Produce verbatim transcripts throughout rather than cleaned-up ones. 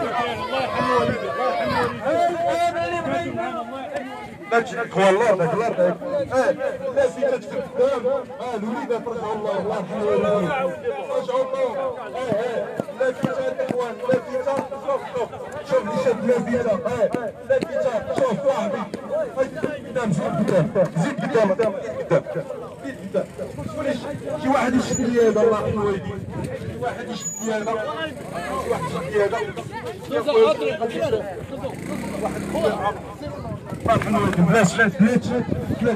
اخوان الله داك الله داك لا في تكتب الدم اه الوليدات رجعوا الله الله يرحمه والديك رجعوا الله اه لا في اخوان لا في شوف شوف شوف لي شاد لا في اه لا في شوف صاحبي قدام زيد قدام زيد قدام قدام قدام شي واحد يشد لي هذا الله يرحمه والديك شي واحد يشد لي هذا شي واحد يشد لي هذا واحد بلاش بلاش بلاش بلاش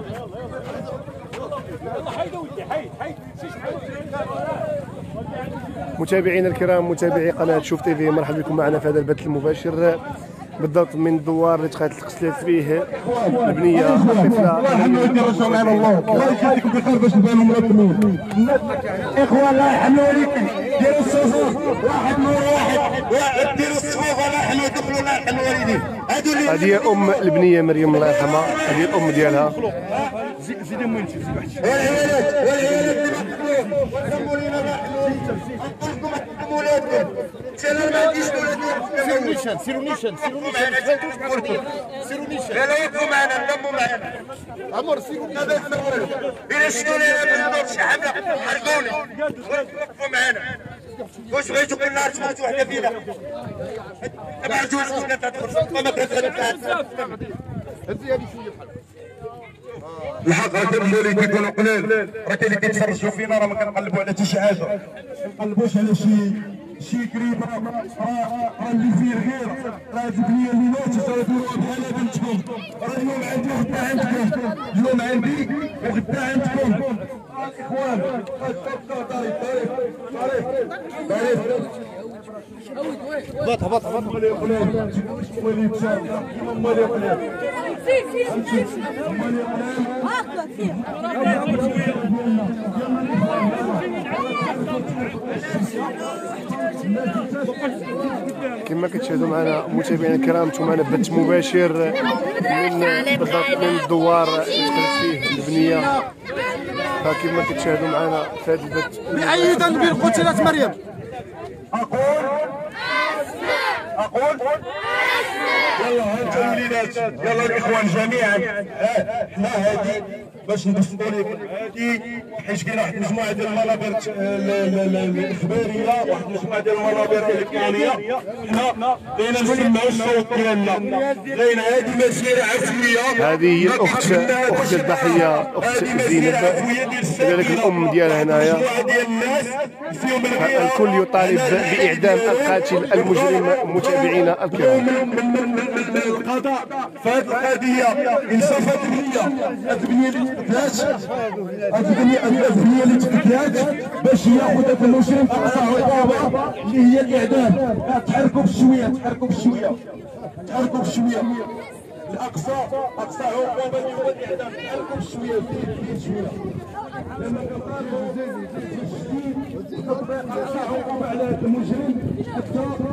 متابعينا الكرام متابعي قناه شوف تيفي، مرحبا بكم معنا في هذا البث المباشر بالضبط من الدوار اللي تقاتل القتلات فيه البنيه الطفله. الله يرحمه معنا الله الله يجازيكم بخير باش نبانوا مرتبين. اخوان الله يحمل عليكم ديروا الصفوف واحد نور واحد ديروا الصفوف الله يحمل الطفل الله يحمل الوالدين. هذو اللي هذه هي ام البنيه مريم الله يرحمها، هذه الام ديالها. زيد موين شي زيد واحد والعيالات والعيالات سموا لينا الله يحمل نقولكم حكموا ولادكم انا ما عنديش ولاد. سيروا نيشان سيروا نيشان سيروا نيشان سيروا نيشان لا لا وقفوا معنا نضموا معنا عمر سيروا نيشان الا شفتوا لي بالنور شي حاجه حرقوني وقفوا معنا. واش بغيتوا كل نهار تموتوا وحده فينا ابعدوا ولا تدخل ما كتهدف هزي هذه شويه بحال الحق. راه كنقولوا لك كيكونوا قلال، راه كاين اللي كيتفرجوا فينا راه ما كنقلبوا على حتى شي حاجه، ما كنقلبوش على شي شي كريبه راه اللي فيه الغير. راه هاد البنيه اللي ماتت راه ديروها بحال بنتكم، راه اليوم عندي وغدا عندكم، اليوم عندي وغدا عندكم. اخوان طريق طريق طريق هبط هبط هبط مالي قلال مالي بشام مالي قلال سي سي سي مالي قلال هاكا فيه كما كتشاهدوا معنا متابعينا الكرام، انتم معنا بث مباشر من بالضبط من الدوار اللي تقلت فيه البنيه. فكما كتشاهدوا معنا في هذا البث مؤيدا بالقتلة مريم. اقول اقول يلا انت الوليدات يلا الاخوان جميعا حنا هذه باش نبسطوا لكم هذه حيت كاين واحد المجموعه ديال المنابر الاخباريه واحد المجموعه ديال المنابر الالكترونيه حنا بغينا نسمعوا الصوت ديالنا لان هذه مسيره عفويه. هذه هي الاخت اخت الضحيه اخت زينب كذلك الام ديالها هنايا. الكل يطالب باعدام القاتل المجرم. متابعينا الكرام القضاء في هذه القضيه انصافات البنيه هذه البنيه اللي تقتلات هذه البنيه اللي تقتلات باش ياخذ هذا المجرم اقصى عقوبه اللي هي الاعدام. تحركوا بشويه تحركوا بشويه تحركوا بشويه الاقصى اقصى عقوبه اللي هو الاعدام. تحركوا بشويه زيد شويه لما كنطالبوا بتشديد وتطبيق اقصى عقوبه على هذا المجرم حتى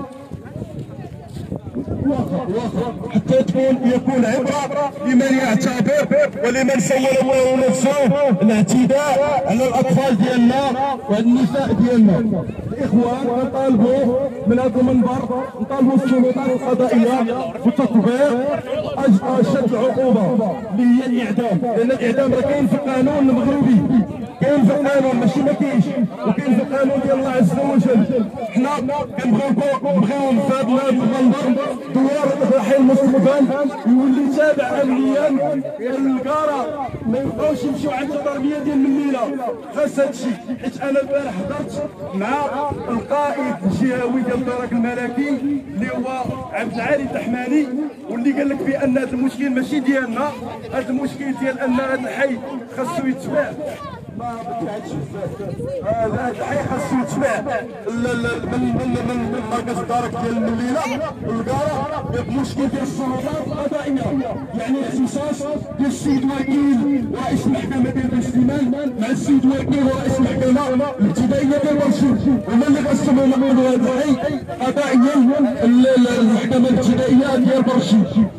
حتى تكون يكون عبره لمن يعتبر ولمن سول الله نفسه الاعتداء على الاطفال ديالنا والنساء ديالنا. الاخوان نطالبوا من هذا المنبر نطالبوا السلطات القضائيه بتطبيق اشد العقوبه اللي هي الاعدام، لان الاعدام راه كاين في القانون المغربي، كاين في القانون ماشي ما كاينش، وكاين في القانون ديال الله عز وجل. حنا كنبغيو نبغيو في هذا المنبر دوار الرحيل المستقبل يولي تابع امنيا للكاره، ما يبقاوش يمشيو عند التربيه ديال الميله. خاص هذا الشيء حيت انا البارح حضرت مع القائد الجهوي ديال الدرك الملكي اللي هو عبد العالي الدحماني، واللي قال لك بان هذا المشكل ماشي ديالنا، هذا المشكل ديال ان هذا الحي خاصو يتباع. ما بتبعدش بزاف هذا الحي خاصو يتباع من من من مركز الدرك ديال المليله والكاره بمشكل ديال السلطات القضائيه، يعني الاختصاص ديال السيد وكيل رئيس المحكمه ديال بن سليمان مع السيد وكيل رئيس المحكمه الابتدائيه ديال برشيد، هما اللي قسموا نقولوا هذا الحي قضائيا المحكمه الابتدائيه ديال برشيد.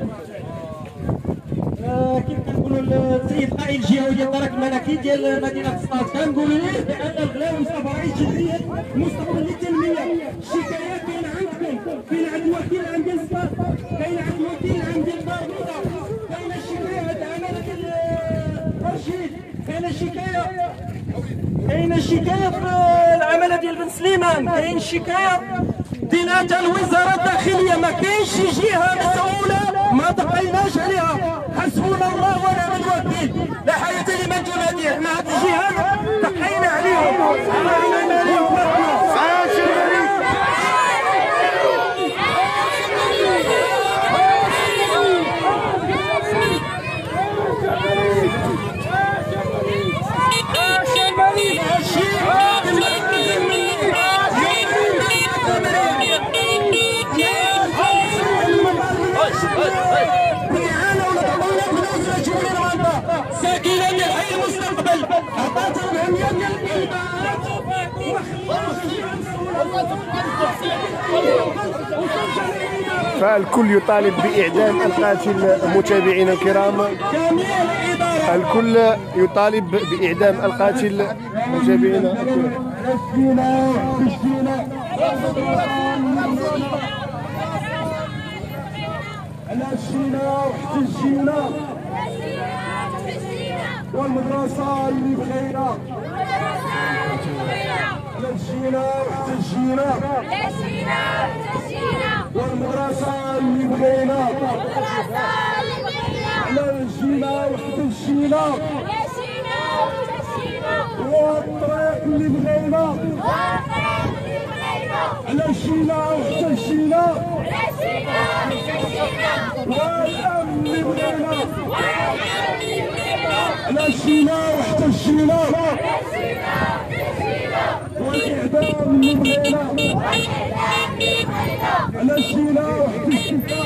كيف كنقولوا السيد قائد الجهوي ديال الدرك الملكي ديال مدينه سطات كنقولوا ليه بان الغلاوي صافا رئيس جمعيه المستقبل للتنميه. الشكايات كاينه عندكم فين كاينه شكايه كاينه شكايه في العماله ديال بن سليمان، كاين شكايه دينا حتى الوزاره الداخليه، ما كاينش شي جهه مسؤوله ما دقيناش عليها. حسبنا الله ونعم الوكيل، لا حياه لمن تنادي. حنا هاد الجهات دقينا عليهم، عملنا عليهم ساكنه من حي المستقبل، عطاتهم أهمية الإدارات. فالكل يطالب بإعدام القاتل. متابعينا الكرام، الكل يطالب بإعدام القاتل. متابعينا الكرام، والمدرسة اللي بغينا على مشينا واحتجينا، والمدرسة اللي بغينا على مشينا واحتجينا، والطريق اللي بغينا على مشينا واحتجينا، والأمن اللي بغينا على مشينا واحتجينا، والإعدام اللي بغينا على مشينا واحتجينا.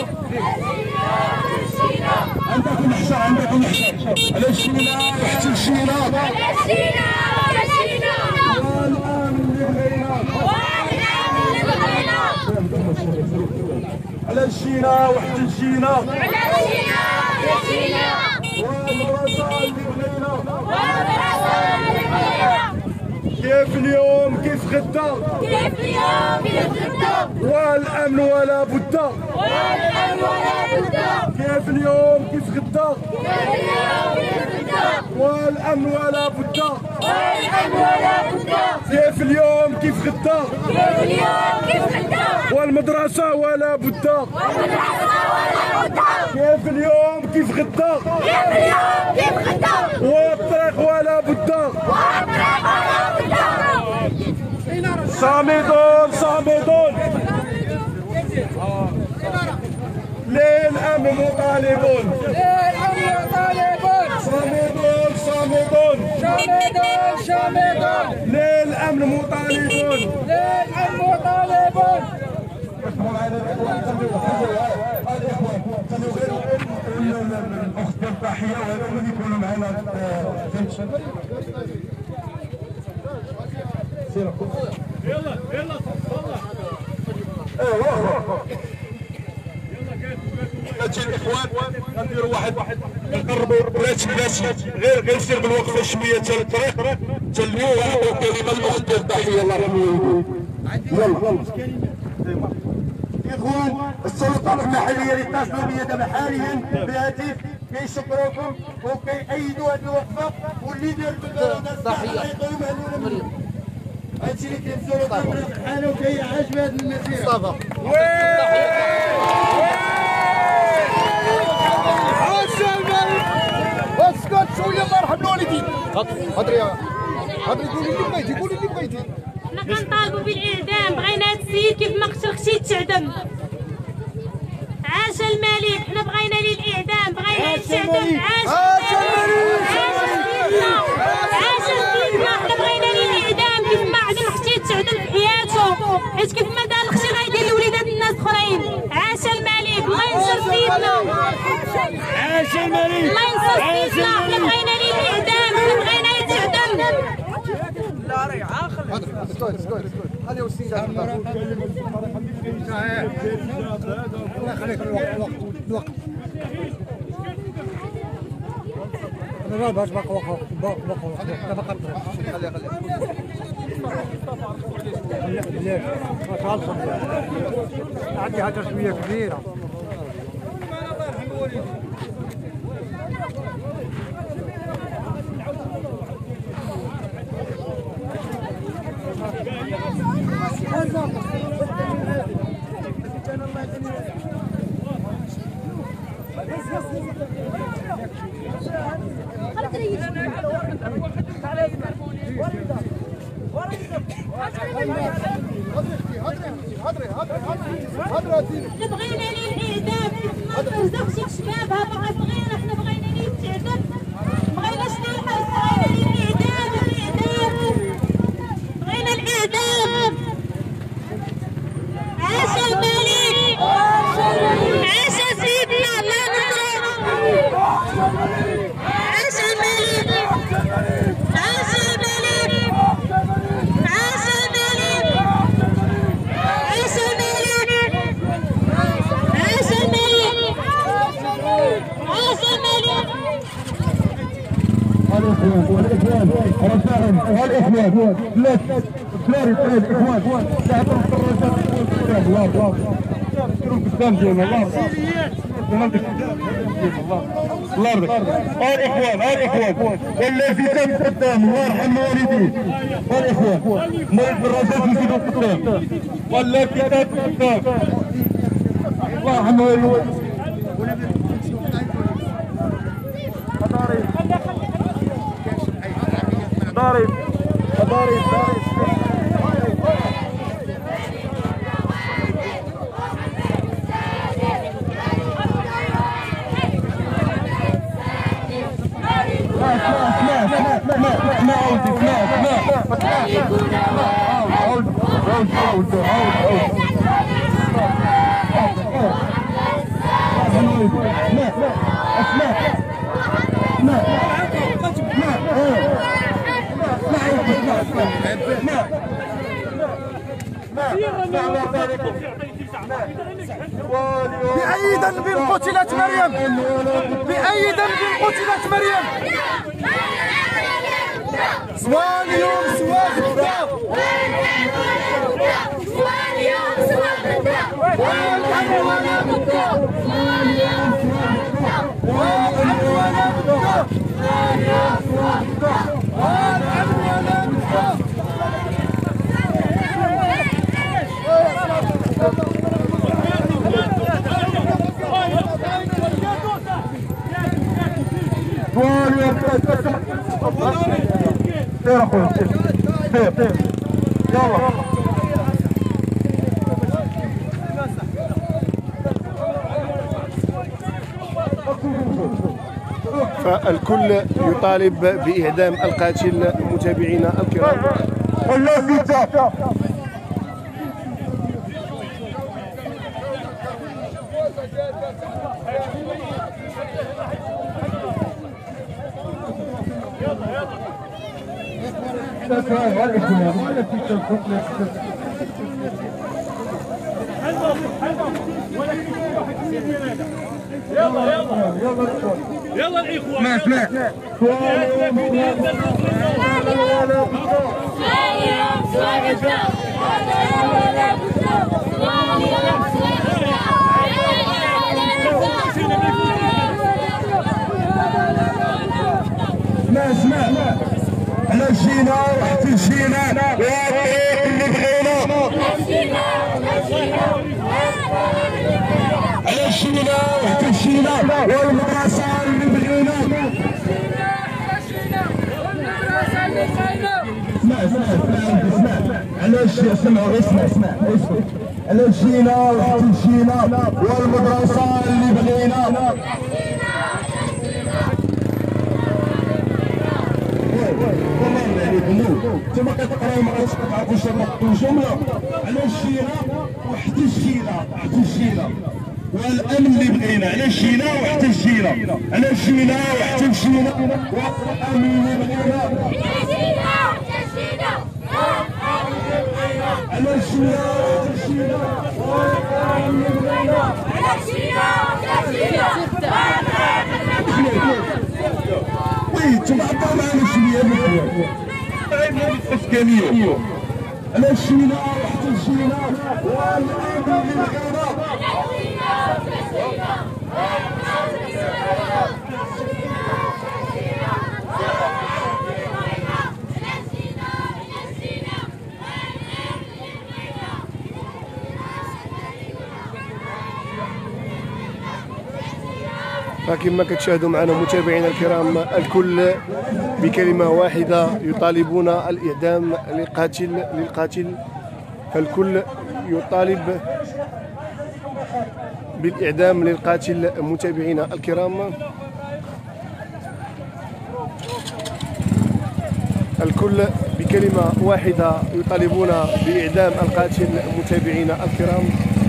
عندكم الحشر عندكم الحشر على مشينا واحتجينا، والأمن اللي بغينا على مشينا واحتجينا، والمدرسة اللي بغينا. كيف اليوم كيف غدا، كيف اليوم كيف غدا، والأمن ولا بد، والأمن ولا بد. كيف اليوم كيف غدا، كيف اليوم كيف غدا، والأمن ولا بد، والأمن ولا بد. كيف اليوم كيف غدا، كيف اليوم كيف غدا، والمدرسة ولا بد، والمدرسة ولا بد. كيف اليوم كيف غدا، كيف اليوم كيف غدا، والطريق ولا بد، والطريق ولا بد. صامدون صامدون للأمن مطالبون، للأمن مطالبون. صامدون صامدون شامدون شامدون للأمن مطالبون، للأمن مطالبون. الأخت ديال الضحية وهذا اللي يكونوا معنا. يلا يلا تفضل. ايوا هادشي الاخوان غنديروا واحد نقربوا بلاتي بلاتي غير غير سير بالوقفه شويه حتى الطريق حتى اليوم. ونعطيو كلمه للاخت ديال الضحيه. الله يرحمه. يلا اخوان السلطات المحليه اللي اتصلوا بيا دابا حاليا بهاتف كيشكروكم وكيأيدوا هذه الوقفه، واللي دار الضحيه يعطيو معلومه. هادشي اللي كيمسوا له بحاله وكيعجب هذه المسيره. مصطفى اسكت شويه الله يرحم الوالدين. هضري هضري قولي اللي بغيتي قولي اللي بغيتي. حنا كنطالبوا بالاعدام، بغينا هاد السيد كيف ما قتل اختي تعدم. عاش الملك، حنا بغينا ليه الاعدام، بغينا يتعدم. عاش الملك، عاش سيدنا، حنا بغينا ليه الاعدام كيف ما عدم اختي تعدم في حياته، حيت كيف ما دار اختي غيدير لوليدات الناس اخرين. عاش الملك، الله ينصر سيدنا. عاش الملك، الله ينصر سيدنا، حنا بغينا ليه الاعدام، حنا بغينا يتعدم. لا راه عاقل. اسكت اسكت خليه السيد. الله يخليك. الوقت الوقت انا باش باقي وقف باقي باقي باقي خليه خليه عندي حاجه شويه كبيره. بغينا للإعدام ما ترزقش شبابها باغا بغينا حنا بغينا ليه تعدم بغيناش للحبس بغينا للإعدام الإعدام بغينا الإعدام. عاش الملك عاش سيدنا الله نصره عاش الملك عاش الملك عاش الملك عاش الملك عاش الملك عاش الملك. الاخوان والاخوان رفاهم والاخوان لا فلاري فلاري الاخوان تعطوا الدراجات الله الله قدام ديالنا الله الله الله يرضيك. الاخوان الاخوان والذي تم قدام الله يرحم والديه والاخوان مريض الدراجات يزيدوا قدام والذي تم قدام الله يرحم والديه. ضارب ضارب بأي ذنب قتلت مريم؟ بأي ذنب قتلت مريم؟ سواء اليوم سواء غدا سواء اليوم سواء غدا والعم ولا بدا والعم ولا بدا والعم ولا بدا. سير اخويا سير سير يلا. فالكل يطالب بإعدام القاتل متابعينا الكرام. يلا يلا يلا الاخوان اسمع اسمع اسمع احنا مشينا وحتى مشينا والطريق اللي بغينا على مشينا وحتى مشينا والمدرسة اللي بغينا اسمع اسمع اسمع علاش اسمعوا اسمع اسمع اسكت على مشينا وحتى مشينا والمدرسة اللي بغينا انتم كتقراو ما كتعرفوش نقطوا جمله على الشينا وحتى الشينا حتى الشينا والامن اللي بغينا على الشينا وحتى الشينا على الشينا وحتى الشينا والامن اللي بغينا على الشينا وحتى الشينا والامن اللي بغينا على الشينا وحتى الشينا. وي انتم عطاو معنا شويه الاسكانيه على الشينا وحتى الشينا والامن اللي بغينا فكما كتشاهدوا معنا متابعينا الكرام، الكل بكلمه واحده يطالبون الاعدام للقاتل للقاتل فالكل يطالب بالاعدام للقاتل. متابعينا الكرام، الكل بكلمه واحده يطالبون باعدام القاتل. متابعينا الكرام،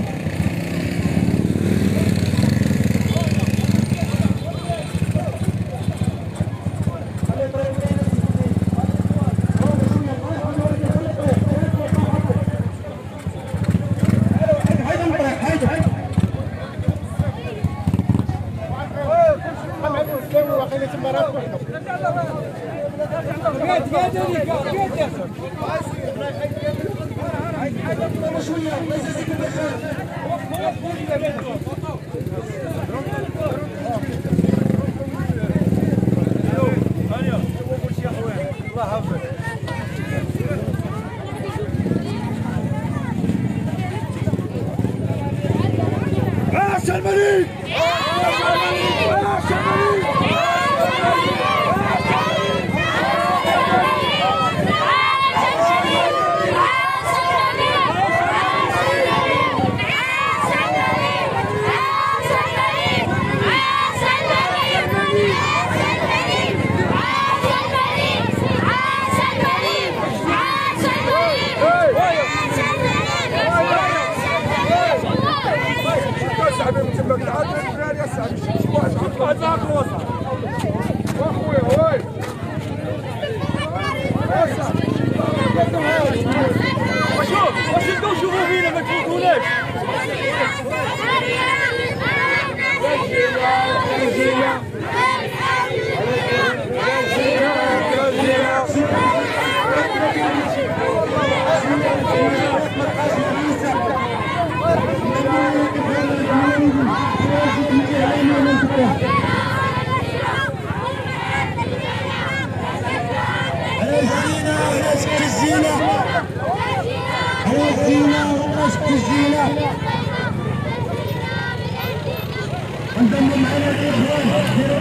انضموا معنا الاخوان ديروا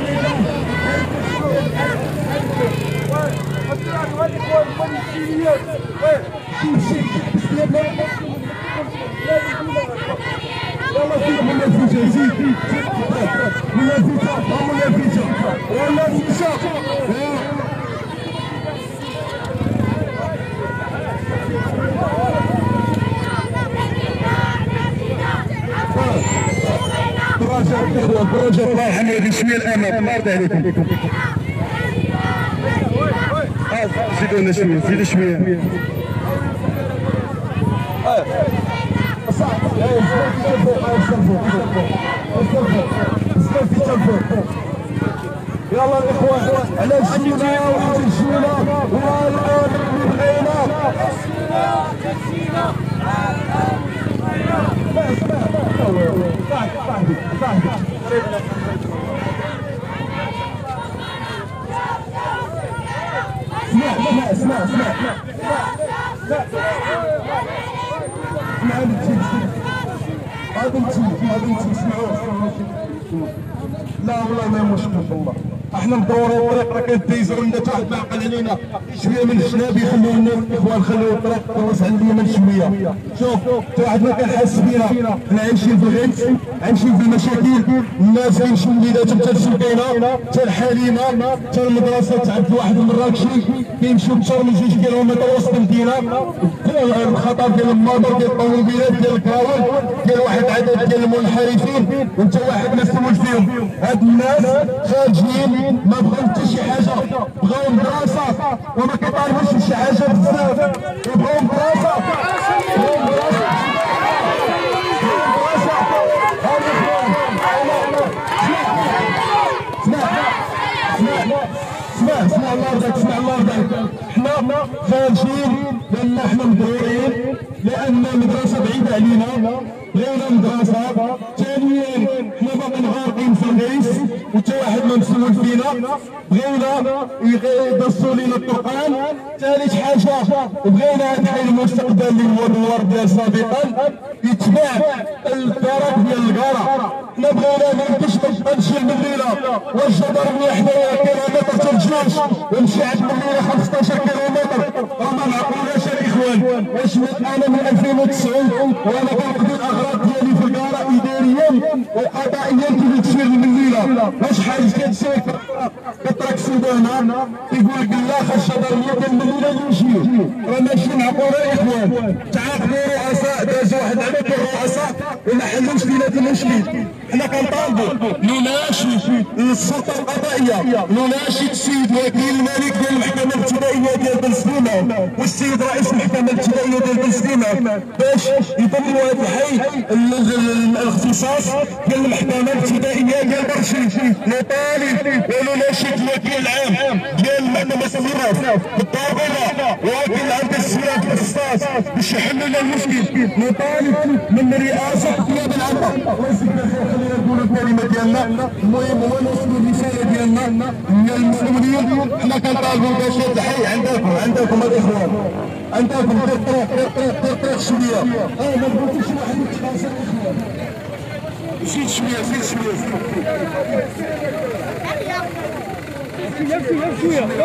يلا زيد منافسه زيد منافسه منافسه ولا نمشى بروجة الله يحمي شوية الأمام الله يرضى عليكم. زيدوا لنا شوية زيدوا شوية. يلا الإخوان على الشيلة وعلى الشيلة والآن بغينا. اسمع اسمع اسمع اسمع اسمع بنتي ها بنتي ها بنتي اسمعوا لا والله ما مشكل والله احنا مدورين الطريق راه كاين تيزر عندنا حتى واحد ما عقل علينا شويه من الجناب يخليو لنا الاخوان خليو الطريق تخلص عندنا من شويه. شوف حتى واحد ما كان حاس بينا، حنا عايشين في الغيط عايشين في المشاكل، الناس كاينشي وليدات حتى السكينه حتى الحليمه حتى المدرسه تاع واحد المراكشي كيمشيو اكثر من جوج كيلومتر وسط المدينه. الخطر ديال الماطور ديال الطوموبيلات ديال الكراول ديال واحد العدد ديال المنحرفين وانت واحد مسؤول فيهم. هاد الناس خارجين ما بغاو حتى شي حاجه، بغاو مدرسه وما كيطالبوش بشي حاجه بزاف، بغاو مدرسه بغاو مدرسه اسمع اسمع الله يرضيك اسمع الله يرضيك. حنا خارجين لان حنا مضرورين، لان المدرسه بعيده علينا، بغينا مدرسه. ثانيا حنا باقي غارقين في الغيث وتا واحد ما مسؤول فينا، بغينا يدسوا لينا القران. ثالث حاجه بغينا نحيي المستقبل اللي هو النوار ديال سابقا يتباع الطرف ديال الكاره. حنا بغينا ما يمكنش ما تبانش من الليله والجدريه حدايا كيلومتر حتى الجيش ومشي عند الليله خمسطاش كيلومتر. راه ما معقولاش الاخوان. واش انا من ألفين وتسعة وانا كنقضي الاغراض ديالي في الكاره اداريا وقضائيا كيف تسير من الليله. واش حاجه كتسير كتراك سودانا يقول لك لا خاص الجدريه كان من الليله يمشي. راه ماشي معقوله الاخوان. تعاقبوا رؤساء دازوا واحد عدد الرؤساء وما حلوش فينا المشكل. حنا كنطالبوا نناشد السلطه القضائيه، نناشد السيد وكيل الملك ديال المحكمه الابتدائيه ديال بن سليمان والسيد رئيس المحكمه الابتدائيه ديال بن سليمان باش يضموا هذا الحي الاختصاص ديال المحكمه الابتدائيه ديال برشيد. نطالب ونناشد الوكيل العام ديال المحكمه السليمان بالضرورة وكيل العام ديال السيرات في الاختصاص باش يحلوا لنا المشكل. نطالب من رئاسه النيابه العامه. الله يجزيك الخير. خلينا نقولوا الكلمه ديالنا. المهم هو نوصلوا الرساله ديالنا للمسؤولين. حنا كنطالبوا باش هذا الحي عندكم عندكم الاخوان عندكم دير طريق دير طريق دير طريق شويه. اه ما بغيتوش واحد يتخاصم الاخوان. زيد شويه زيد شويه يمشي يمشي شويه.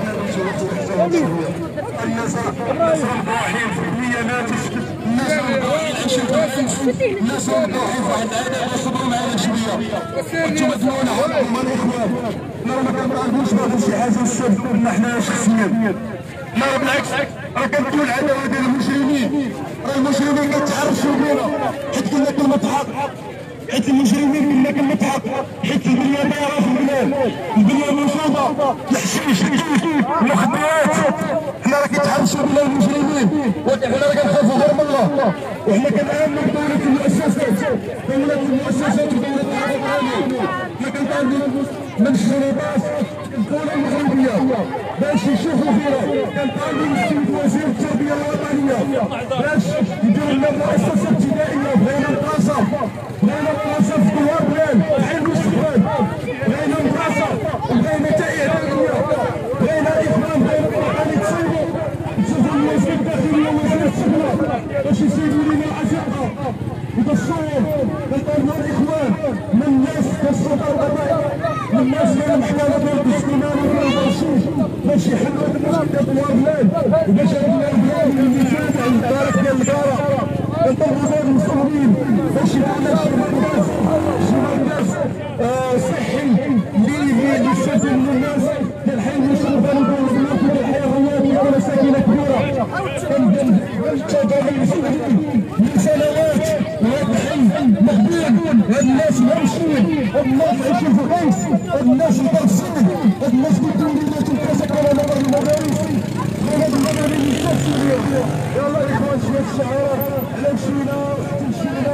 الناس رايحين في البيانات الناس رايحين عايشين الناس رايحين في واحد العاده يصبروا معنا شويه. انتم تنونا عليكم الاخوان. لا ما كنطالبوش بهذا شي حاجه السبب حنا شخصيا. لا بالعكس راه كنقول العداوه ديال المجرمين. راه المجرمين كيتحرشوا بينا حيت كنا كلمه حق. حيت المجرمين كنا كلمه حق. حيت البنيه دايره في البلاد. البنيه منصوبه الحشيش المخدرات. حنا راه كيتحرشوا بنا المجرمين وحنا راه كنخافوا غير من الله. وحنا كنامنوا بدوله المؤسسات دوله المؤسسات ودوله الحقوق العاليه. حنا كنطالبوا من السلطات الدوله المغربيه باش يشوفوا فينا. كنطالبوا من السيد وزير التربيه الوطنيه باش يدير لنا مؤسسه ابتدائيه. بغينا مدرسه بغينا مدرسه في دوار بلاد بحال المستقبل. بغينا مدرسه وبغينا حتى اعداديه. بغينا اخوان بغينا القران يتصيبوا يشوفوا الوزير الداخليه ووزير الشباب باش يسيبوا لنا العزاء وبالصور. كنطالبوا الاخوان من الناس كالسلطه القضائيه من الناس ديال المحكمه ديال الدستوريه وديال برشيد باش يحلوا هذا المشكل ديال البلاد وباش هذا البلاد اللي تابع للطريق ديال الكاره. كنطلبوا ديال المسؤولين باش يديروا لنا شي مركز شي مركز صحي اللي يستافد من الناس ديال حي المستقبل وديال البنات وديال الحياه الرياضيه ومساكن كبيره. كنتابعوا المسؤولين من سنوات وهذا الحي مهدود. هاد الناس ماشيين هاد الناس عايشين في غيث. هاد الناس مدرسين. هاد الناس كيديروا لنا تلفازه كلام المدارس. هاد المدارس الشخصيه. يلا اخوان شويه الشعارات على مشينا حتى مشينا.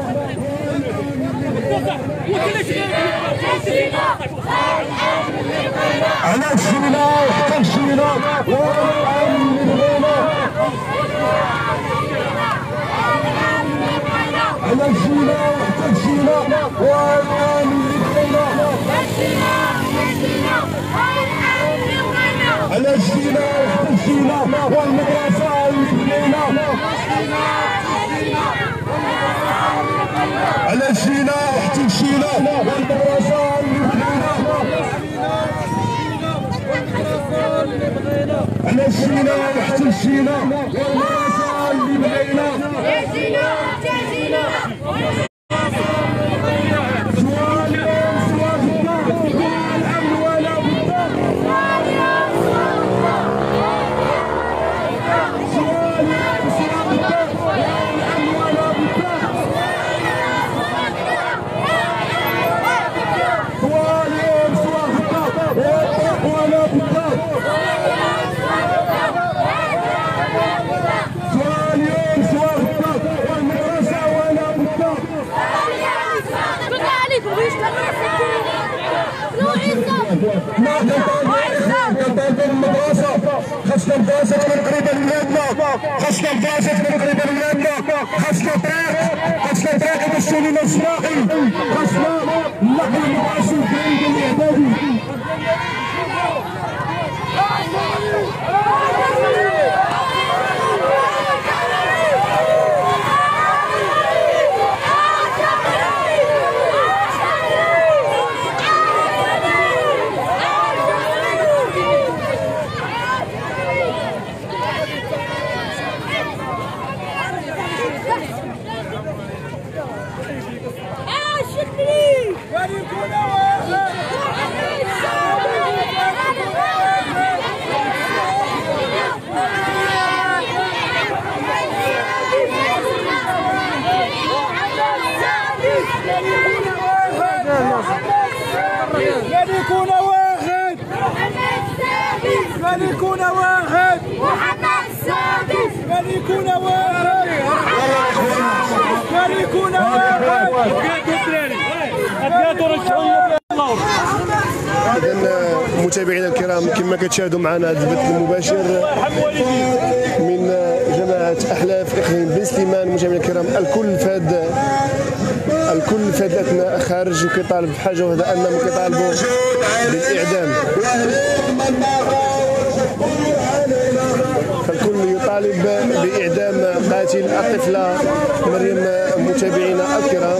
على مشينا حتى مشينا والامن اللي بغينا. على مشينا حتى مشينا والامن اللي بغينا. على مشينا حتى مشينا والمدرسه اللي بغينا. على مشينا حتى مشينا والمدرسه اللي بغينا. على مشينا حتى مشينا والمدرسه اللي بغينا. كنطالبوا المدرسة. خاصنا مدرسة تكون قريبة لولادنا. خاصنا مدرسة تكون قريبة لولادنا. خاصنا طريق خاصنا طريق يمشوا لنا الصراحي. خاصنا نقل المدرسة الكبيرة الإعدادي. ملكنا واحد ملكنا واحد محمد السادس ملكنا واحد ملكنا واحد إذا متابعينا الكرام كما كتشاهدوا معنا هذا البث المباشر من جماعة أحلاف إقليم بن سليمان. متابعينا الكرام الكل فاد الكل في هذه الأثناء خارج وكيطالب بحاجة وحدة أنهم كيطالبوا بالإعدام. فالكل يطالب بإعدام قاتل الطفلة مريم. متابعينا الكرام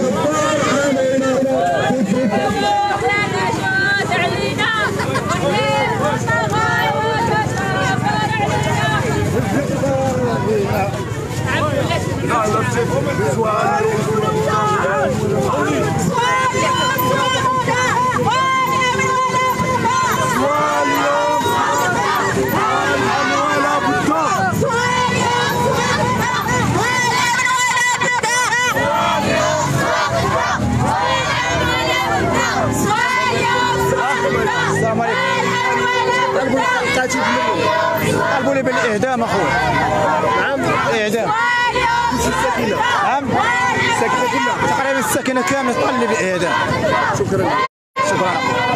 طالبوا لي بالاعدام اخويا. نعم اعدام السكينة. نعم السكينة كلها تقريبا السكينة كاملة طالب لي بالاعدام. شكرا شكرا.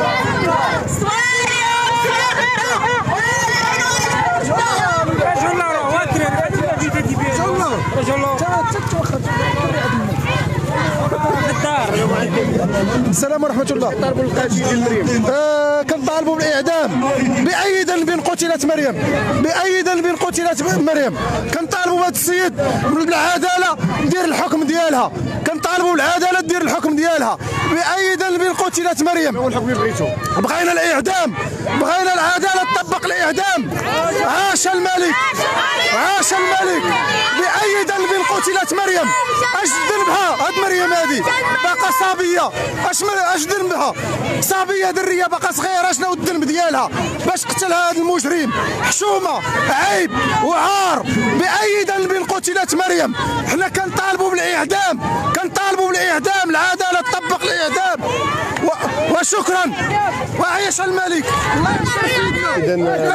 السلام ورحمة الله. طالبوا القاتل ديال مريم. آه كنطالبوا بالاعدام باي ذنب قتلت مريم، باي ذنب قتلت مريم. كنطالبوا بهذا السيد بالعداله دير الحكم ديالها، كنطالبوا بالعداله دير الحكم ديالها باي ذنب قتلت مريم. هو الحكم اللي بغيتو؟ بغينا الاعدام، بغينا العداله تطبق الاعدام. عاش الملك، عاش الملك. باي ذنب قتلت مريم؟ اش ذنبها هاد مريم هذه؟ باقا صبيه، اش اش ذنبها؟ صبيه دريه باقا صغيره، شنو الذنب ديالها باش قتلها هذا المجرم؟ حشومه، عيب وعار. باي ذنب قتلت مريم؟ حنا كنطالبوا بالاعدام، كنطالبوا بالاعدام، العداله تطبق الاعدام. و... وشكرا وعيش الملك. الله ينصر سيدنا.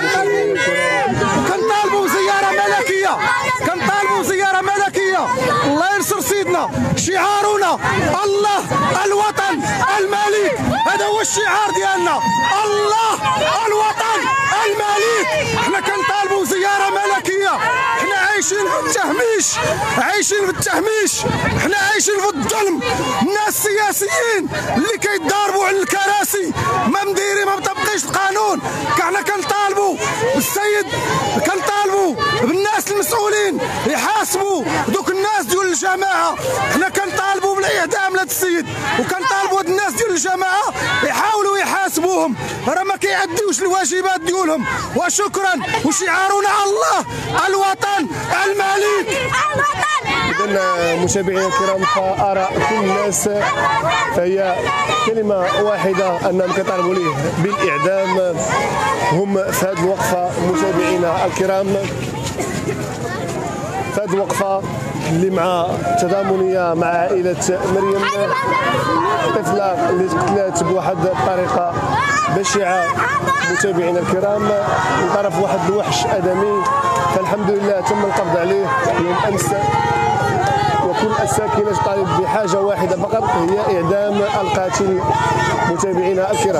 كنطالبوا زياره ملكيه، كنطالبوا زياره ملكيه. الله ينصر سيدنا. شعارنا الله الوطن الملك، هذا هو الشعار ديالنا. الله الوطن الملك. حنا كنطالبوا زياره ملكيه. حنا عايشين في التهميش، عايشين في التهميش، حنا عايشين في الظلم. الناس السياسيين اللي كيتضاربوا على الكراسي ما مديرين، ما مطبقيش القانون. حنا كنطالبوا بالسيد، كنطالبوا بالناس المسؤولين يحاسبوا دوك الناس ديال الجماعه. حنا كنطالبوا بالاعدام لهذا السيد، وكنطالبوا هاد الناس ديال الجماعه يحاولوا يحاسبوهم، راه ما كيعديوش الواجبات ديالهم. وشكرا. وشعارنا الله الوطن الملك. إذا متابعينا الكرام فآراء كل الناس فهي كلمة واحدة أنهم كيطالبوا ليه بالإعدام. هم في هذه الوقفة متابعينا الكرام، في هذه الوقفة اللي مع تضامنية مع عائلة مريم، طفلة اللي تقتلت بواحد الطريقة بشعة متابعينا الكرام من طرف واحد الوحش آدمي. فالحمد لله تم القبض عليه يوم أمس، وكل الساكنة تطالب بحاجة واحدة فقط هي إعدام القاتل متابعينا الكرام.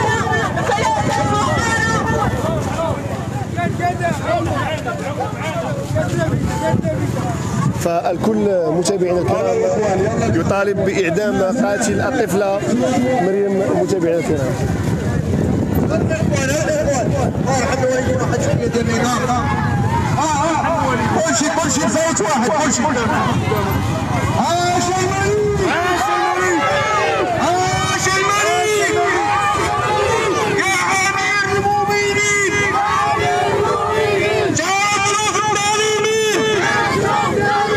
فالكل متابعينا الكرام يطالب بإعدام قاتل الطفلة مريم متابعينا الكرام. كلشي كلشي صوت واحد، كلشي عاش الملك، عاش الملك يا امير المؤمنين، جاء تشوف الظالمين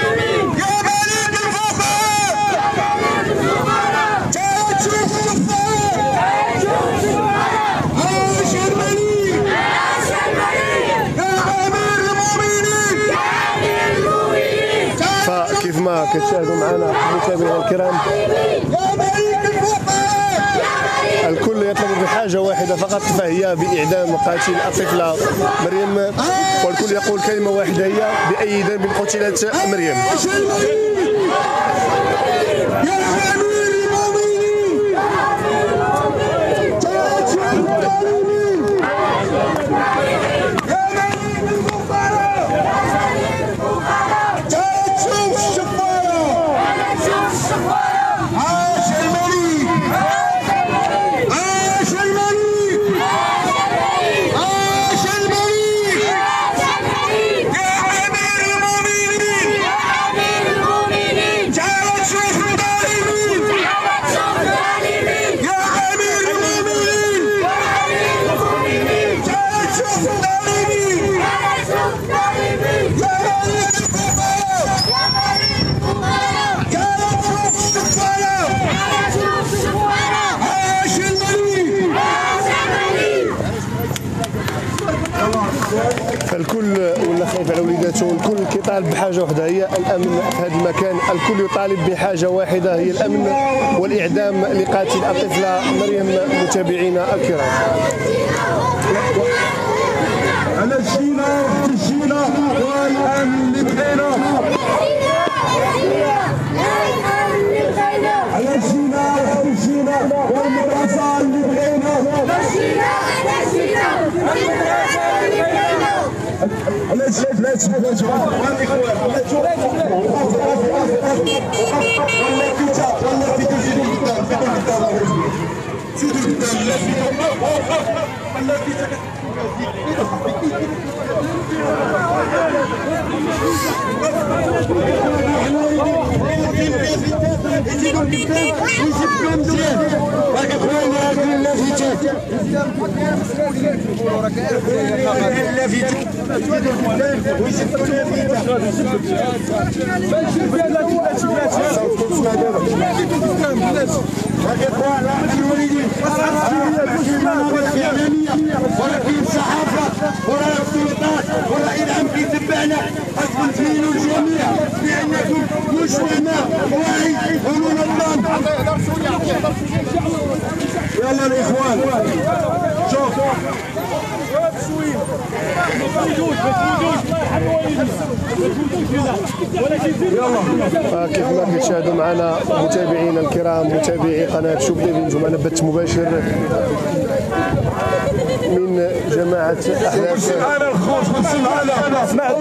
يا ملك الفقراء، جاء تشوف الظالمين. كما كتشاهدوا معنا متابعينا الكرام، الكل يطلب بحاجه واحده فقط، فهي باعدام قاتل الطفله مريم، والكل يقول كلمه واحده هي: باي ذنب قتلت مريم. فالكل ولا خايف على وليداته، والكل كيطالب بحاجه واحده هي الامن في هذا المكان. الكل يطالب بحاجه واحده هي الامن والاعدام لقاتل الطفله مريم. متابعينا الكرام، على الجينا الجينا والامن اللي بغينا، على الجينا الجينا والمدرسه اللي بغينا، لا تشوف لا تشوف لا تشوف لا تشوف والله كيتا والله كيتا زيدوا قدام زيدوا قدام زيدوا قدام لا زيدوا والله كيتا ولكن الصحافه ولا السلطات ولا اعلام كيتبعنا، خاصكم تبينوا الجميع بانكم مجتمع واعي ومنظم. يلا الاخوان شوف كيف ما كتشاهدوا معنا متابعينا الكرام، متابعي قناه شوف تي في، انتم معنا بث مباشر من جماعه احلاف. معنا الخوف خمسين معنا سمعت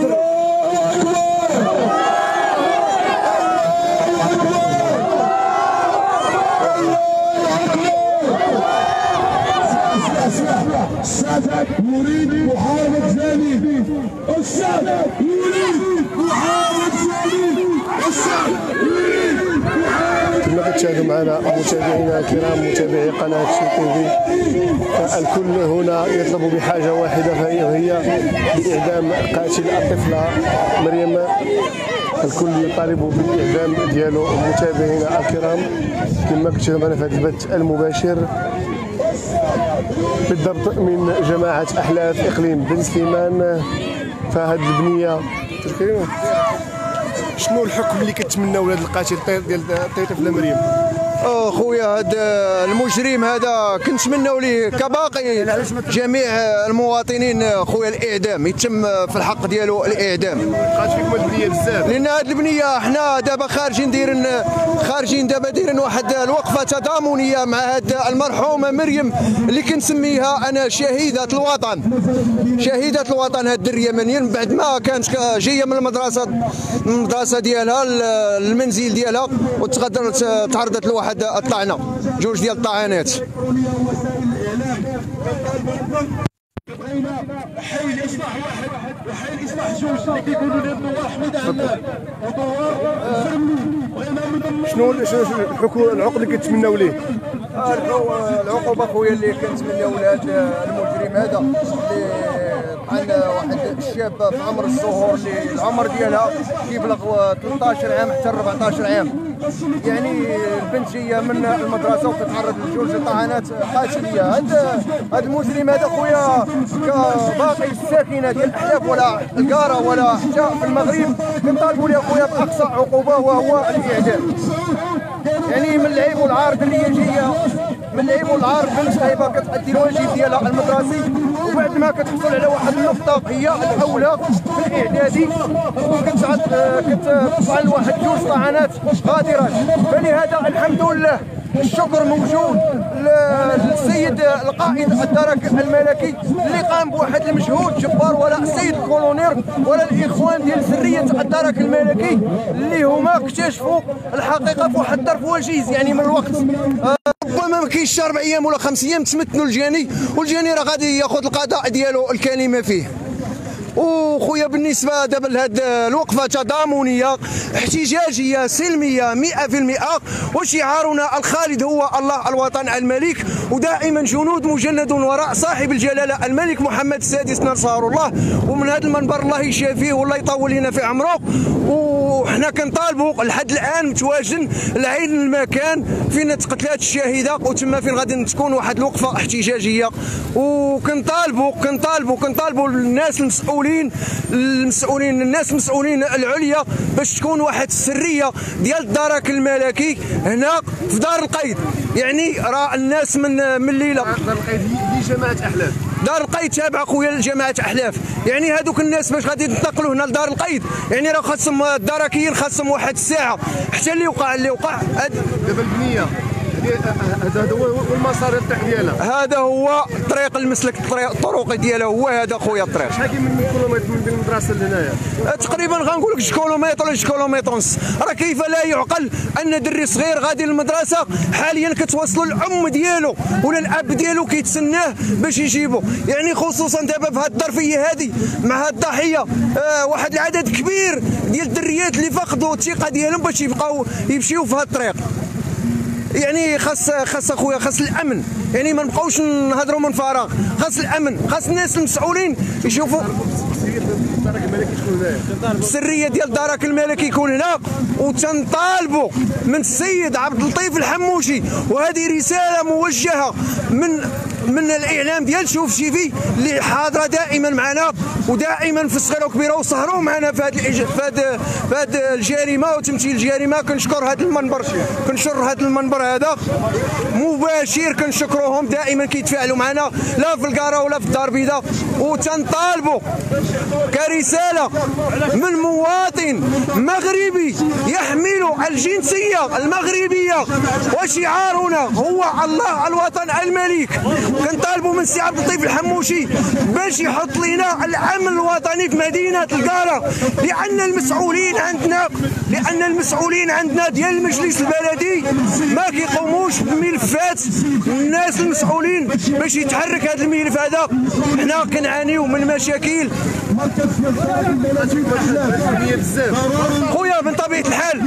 السادة يريد محاربة زاني، السادة يريد محاربة زاني، السادة يريد محاربة. كما كتشاهدوا معنا متابعينا الكرام، متابعي قناة شوف تي في، الكل هنا يطلب بحاجة واحدة فهي هي بإعدام قاتل الطفلة مريم. الكل يطالب بالإعدام ديالو. متابعينا الكرام كما كتشاهدوا معنا في هذا البث المباشر بالضبط من جماعة أحلاف إقليم بن سليمان، فهاد البنية شنو الحكم اللي كتمناو لهذا القاتل ديال الطفلة مريم؟ اه خويا هذا المجرم هذا كنتمناو ليه كباقي جميع المواطنين خويا الاعدام، يتم في الحق ديالو الاعدام. بقات فيكم البنيه بزاف، لان هذه البنيه حنا دابا خارجين دايرين خارجين دابا دايرين واحد الوقفه تضامنيه مع هذه المرحومه مريم اللي كنسميها انا شهيده الوطن، شهيده الوطن. هذه الدريه منين بعد ما كانت جايه من المدرسه المدرسه ديالها المنزل ديالها وتقدرت تعرضت لواحد الطعنه، جوج ديال الطعنات. حي الاصلاح واحد وحي الاصلاح جوج اللي كيقولوا لي الدوار حميد عنا ودوار فرملي. شنو شنو الحكم العقد اللي كتمناو ليه؟ العقوبه خويا اللي كنتمناو لهذا المجرم هذا اللي عن واحد الشاب في عمر الزهور اللي العمر ديالها كيبلغ ثلاثطاش عام حتى أربعطاش عام. يعني البنت جايه من المدرسه وكتعرض لجوج طعنات قاتليه. هذا هذا المجرم هذا خويا كباقي الساكنه ديال الاحلاف ولا الكاره ولا حتى في المغرب كنطالبوا ليه خويا باقصى عقوبه وهو الاعدام. يعني من العيب والعار اللي هي جايه من العيب والعار بنت خايبه كتأدي الواجب ديالها المدرسي وبعد ما كتحصل على واحد النقطه هي الاولى في الاعدادي كتفعل واحد جوج طعنات غادرات. فلهذا الحمد لله الشكر موجود للسيد القائد الدرك الملكي اللي قام بواحد المجهود جبار، ولا السيد الكولونير ولا الاخوان ديال سريه الدرك الملكي اللي هما اكتشفوا الحقيقه في واحد الظرف وجيز يعني من الوقت. ربما ما كاينش اربع ايام ولا خمس ايام تمتنوا الجاني، والجاني راه غادي ياخذ القضاء ديالو الكلمه فيه. وخويا بالنسبه دابا لهذه الوقفه تضامنيه احتجاجيه سلميه مئة بالمئة، وشعارنا الخالد هو الله الوطن الملك، ودائما جنود مجند وراء صاحب الجلاله الملك محمد السادس نصره الله. ومن هذا المنبر الله يشافيه والله يطول لنا في عمره. وحنا كنطالبوا لحد الان متواجدين لعين المكان فين تقتلات الشاهده وتما فين غادي تكون واحد الوقفه احتجاجيه. وكنطالبوا كنطالبوا كنطالبوا الناس المسؤولين المسؤولين الناس المسؤولين العليا باش تكون واحد السريه ديال الدرك الملكي هنا في دار القيد. يعني راه الناس من من الليله دار القيد هي جماعه احلاف، دار القيد تابعه خويا لجماعه احلاف. يعني هذوك الناس باش غادي ينتقلوا هنا لدار القيد يعني راه خاصهم الدركيين خاصهم واحد الساعه حتى اللي وقع اللي وقع. دابا البنيه هذا هو المسار الطريق ديالها، هذا هو طريق المسلك الطريق الطرق ديالها هو هذا خويا الطريق. شحال كاين من كيلومتر من بين المدرسه لهنايا؟ تقريبا غنقول لك جوج كيلومتر ولا جوج كيلومتر ونص. راه كيف لا يعقل ان دري صغير غادي للمدرسه حاليا كتوصلوا الام ديالو ولا الاب ديالو كيتسناه باش يجيبو. يعني خصوصا دابا في هذه الظرفيه هذه مع هذه الضحيه آه واحد العدد كبير ديال الدريات اللي فقدوا الثقه ديالهم باش يبقاو يمشيو في هذا الطريق. يعني خاص خاص اخويا خاص الامن، يعني ما نبقاوش نهضروا من فراغ، خاص الامن، خاص الناس المسؤولين يشوفوا السريه ديال الدرك الملكي يكون هنا. وتنطالبوا من السيد عبد اللطيف الحموشي، وهذه رساله موجهه من من الاعلام ديال شوف شيفي اللي حاضره دائما معنا ودائما في الصغيره والكبيره وسهروا معنا في هذه في هذه في هذه الجريمه وتمثيل الجريمه. كنشكر هذا المنبر كنشر هذا المنبر هذا مباشر، كنشكروهم دائما كيتفاعلوا معنا لا في الكاره ولا في الدار البيضاء. وتنطالبوا كرساله من مواطن مغربي يحمل الجنسيه المغربيه وشعارنا هو الله الوطن الملك. كنطالبوا من السي عبد اللطيف الحموشي باش يحط لنا الامن الوطني في مدينه الكاره، لان المسؤولين عندنا لان المسؤولين عندنا ديال المجلس البلدي ما كيقوموش بملفات الناس المسؤولين باش يتحرك هذا الملف هذا. حنا كنعانيو من مشاكل خويا من طبيعه الحال.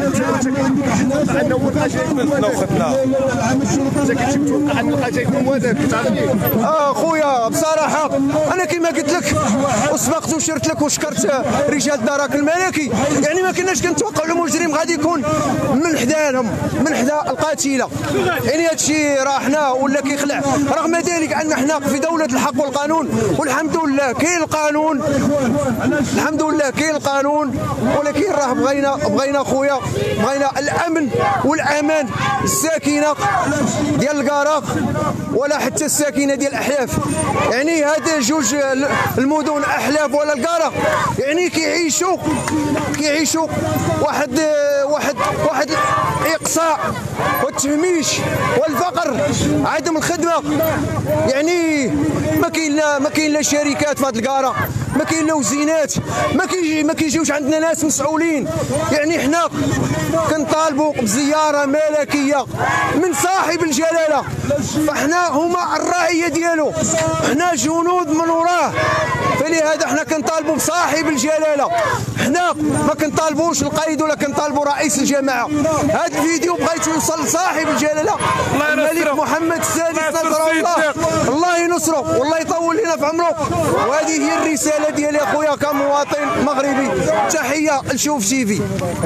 اه خويا بصراحه انا كما قلت لك وسبقت وشرت لك وشكرت رجال الدرك الملكي، يعني ما كناش كنتوقعوا المجرم غادي يكون من حداهم من حدا القاتله. يعني هذا الشيء راه حنا ولا كيخلع، رغم ذلك ان حنا في دوله الحق والقانون والحمد لله كاين القانون الحمد لله كاين القانون. ولكن راه بغينا بغينا خويا بغينا الامن والامان، الساكنه ديال الكاره ولا حتى الساكنه ديال الاحلاف. يعني هذا جوج المدن احلاف ولا الكاره يعني كيعيشوا كيعيشوا واحد واحد واحد الاقصاء والتهميش والفقر، عدم الخدمه. يعني ما كاين لا ما كاين لا شركات في هذه الكاره، ما كاين لا وزينات، ما كيجي ما كيجيوش عندنا ناس مسؤولين. يعني حنا كنطالبوا بزياره ملكيه من صاحب الجلاله، فاحنا هما الرعيه ديالو، حنا جنود من وراه. فلهذا حنا كنطالبوا بصاحب الجلاله، حنا ما كنطالبوش القائد ولا كنطالبوا رئيس الجماعه. هذا الفيديو بغيت يوصل لصاحب الجلاله الملك محمد السادس نصر الله. الله ينصروا والله يطول لنا في عمره. وهذه هي الرساله ديالي اخويا كمواطن مغربي. تحيه لشوف تيفي.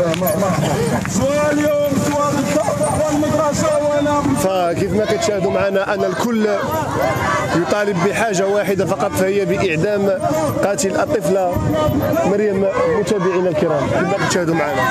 سؤال اليوم سؤال والمدرسه وانا فكيف ما كتشاهدوا معنا أن الكل يطالب بحاجة واحدة فقط، فهي بإعدام قاتل الطفلة مريم. متابعينا الكرام كيف ما كتشاهدوا معنا.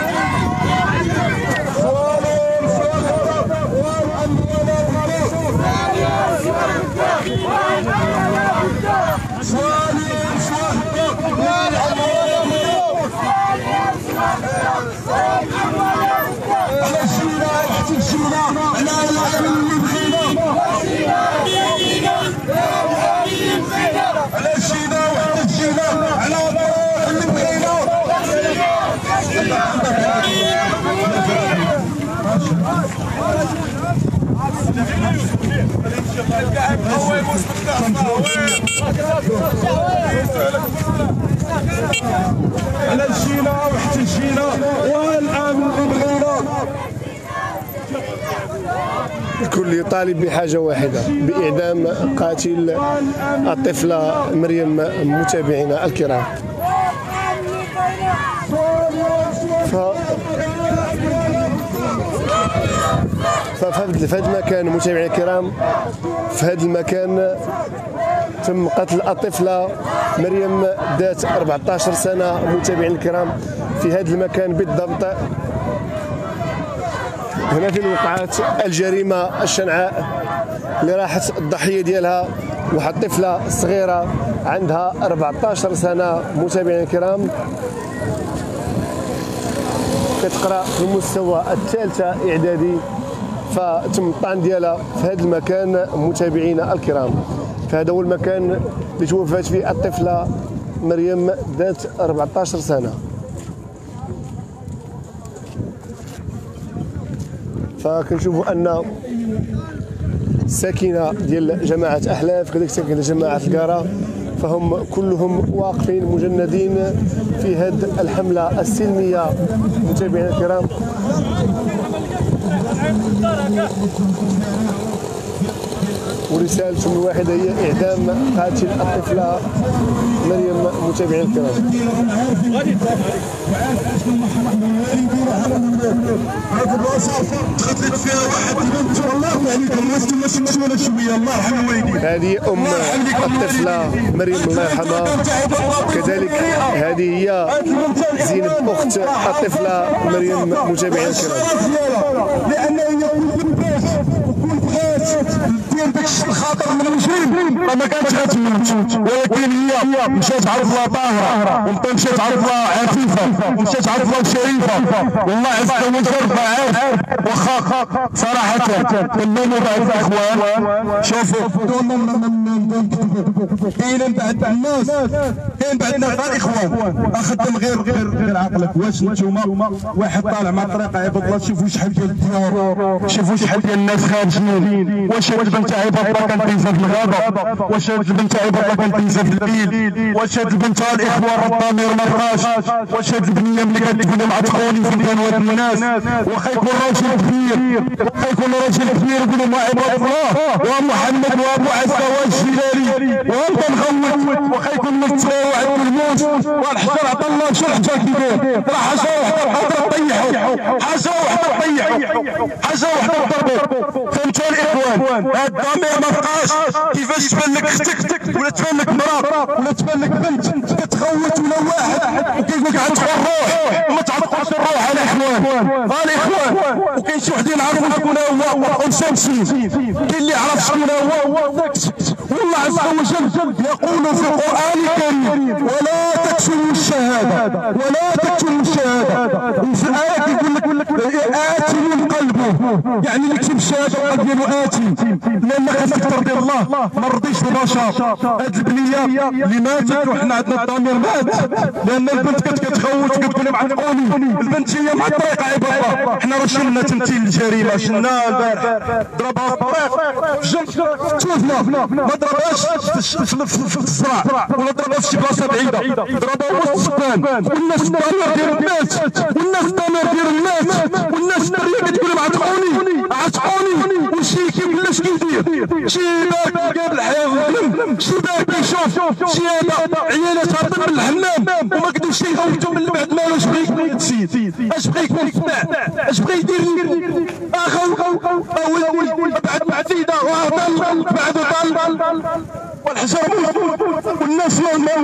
على الجينا وحتى الجينا والامن بغينا. الكل يطالب بحاجة واحدة، بإعدام قاتل الطفلة مريم. متابعينا الكرام ف... ففي هذا المكان متابعينا الكرام، في هذا المكان تم قتل الطفلة مريم ذات أربعة عشر سنة. متابعينا الكرام في هذا المكان بالضبط، هنا في وقعت الجريمة الشنعاء اللي راحت الضحية ديالها واحد طفلة صغيرة عندها أربعة عشر سنة. متابعينا الكرام كتقرا في المستوى الثالثة إعدادي، فتم الطعن ديالها في هذا المكان. متابعينا الكرام فهذا هو المكان اللي توفات فيه الطفلة مريم ذات أربعة عشر سنة. فكنشوفوا ان الساكنه ديال جماعه احلاف كذلك ساكنه جماعه الكاره فهم كلهم واقفين مجندين في هذه الحمله السلميه. متابعينا الكرام ورسالتهم الواحده هي اعدام قاتل الطفله مريم. متابعينا الكرام هذه الرصاص تخطيت فيها واحد بنت والله عليكم الناس ماشي مسؤوله شويه. الله يرحم والديك. هذه ام الطفله مريم الله يرحمها، كذلك هذه هي زينب اخت الطفله مريم. متابعينا الكرام لان هي كل بغات وكل بغات دير داك الخاطر من المجرم ما كانتش غتموت، ولكن هي مشات عرفها طاهره ومشات عرفها عفيفه ومشات عرفها شريفه. والله عز وجل ما عارف واخا صراحه كنلوموا بعض الاخوان. شوفوا كاين بعض الناس كاين بعض الناس الاخوان اخدم غير غير غير عقلك. واش نتوما واحد طالع مع الطريقه عباد الله شوفوا شحال ديال الديار، شوفوا شحال ديال الناس خارجين. واش هاد البنت عباد الله كانت تنزل في الغابه؟ واش هاد البنت عباد الله كانت تنزل في الليل؟ واش هاد البنت الاخوان الضمير ما بقاش؟ واش هاد البنيه ملي كتقول مع تخوني في مكان الناس واخا يكون راجل كبير واخا يكون راجل كبير يقولوا ما عباد الله ومحمد وابو عزه والجلالي وانت مغوت واخا يكون نص صغير وعنده الموت والحجر عطا الله شو الحجر كيدير؟ راه حاجه وحده طيحوا حاجه وحده طيحوا حاجه وحده ضربوا. فهمتوا الاخوان؟ هاد الضمير ما بقاش. كيفاش تبان لك اختك ولا تبان لك مراه ولا تبان لك بنت كتغوت ولا واحد وكيقول لك غتدخل الروح وما تعطوش الروح على الاخوان. ها الاخوان وكاين شي وحدين عرفوا شكون هو ومشامشين، كاين اللي عرف شكون هو. والله عز وجل يقول في القران الكريم ولا تكتموا الشهاده ولا تكتموا الشهاده. وفي الايه يقول لك اتي من قلبه، يعني اللي يكتب الشهاده القلب ديالو اتي، لان خاصك ترضي الله ما رضيش البشر. هاد البنيه اللي ماتت وحنا عندنا الضمير مات لان البنت كانت كتخوت كتقول معتقوني. البنت هي مع الطريقه عباد الله. حنا راه شلنا تمثيل الجريمه شلنا البارح ضربها في الطريق في جنب شوفنا ما ضربهاش في الصراع ولا ضربها في شي بلاصه بعيده، ضربها وسط السكان. والناس الضمير ديال الناس والناس الضمير ديال الناس والناس الدريه كتقول معتقوني عتقوني وشي كيف ولاش كيدير يدير شيبه قبل الحياه شيبه يشوف شيبه عيالات هربت من الحمام وما قدروش يخوتوا من بعد مالو. اش بغى يكون السيد اش بغى يكون فتاح اش بغى يدير اخو ولدي بعد معتيده وهضل بعد طال والحجر والناس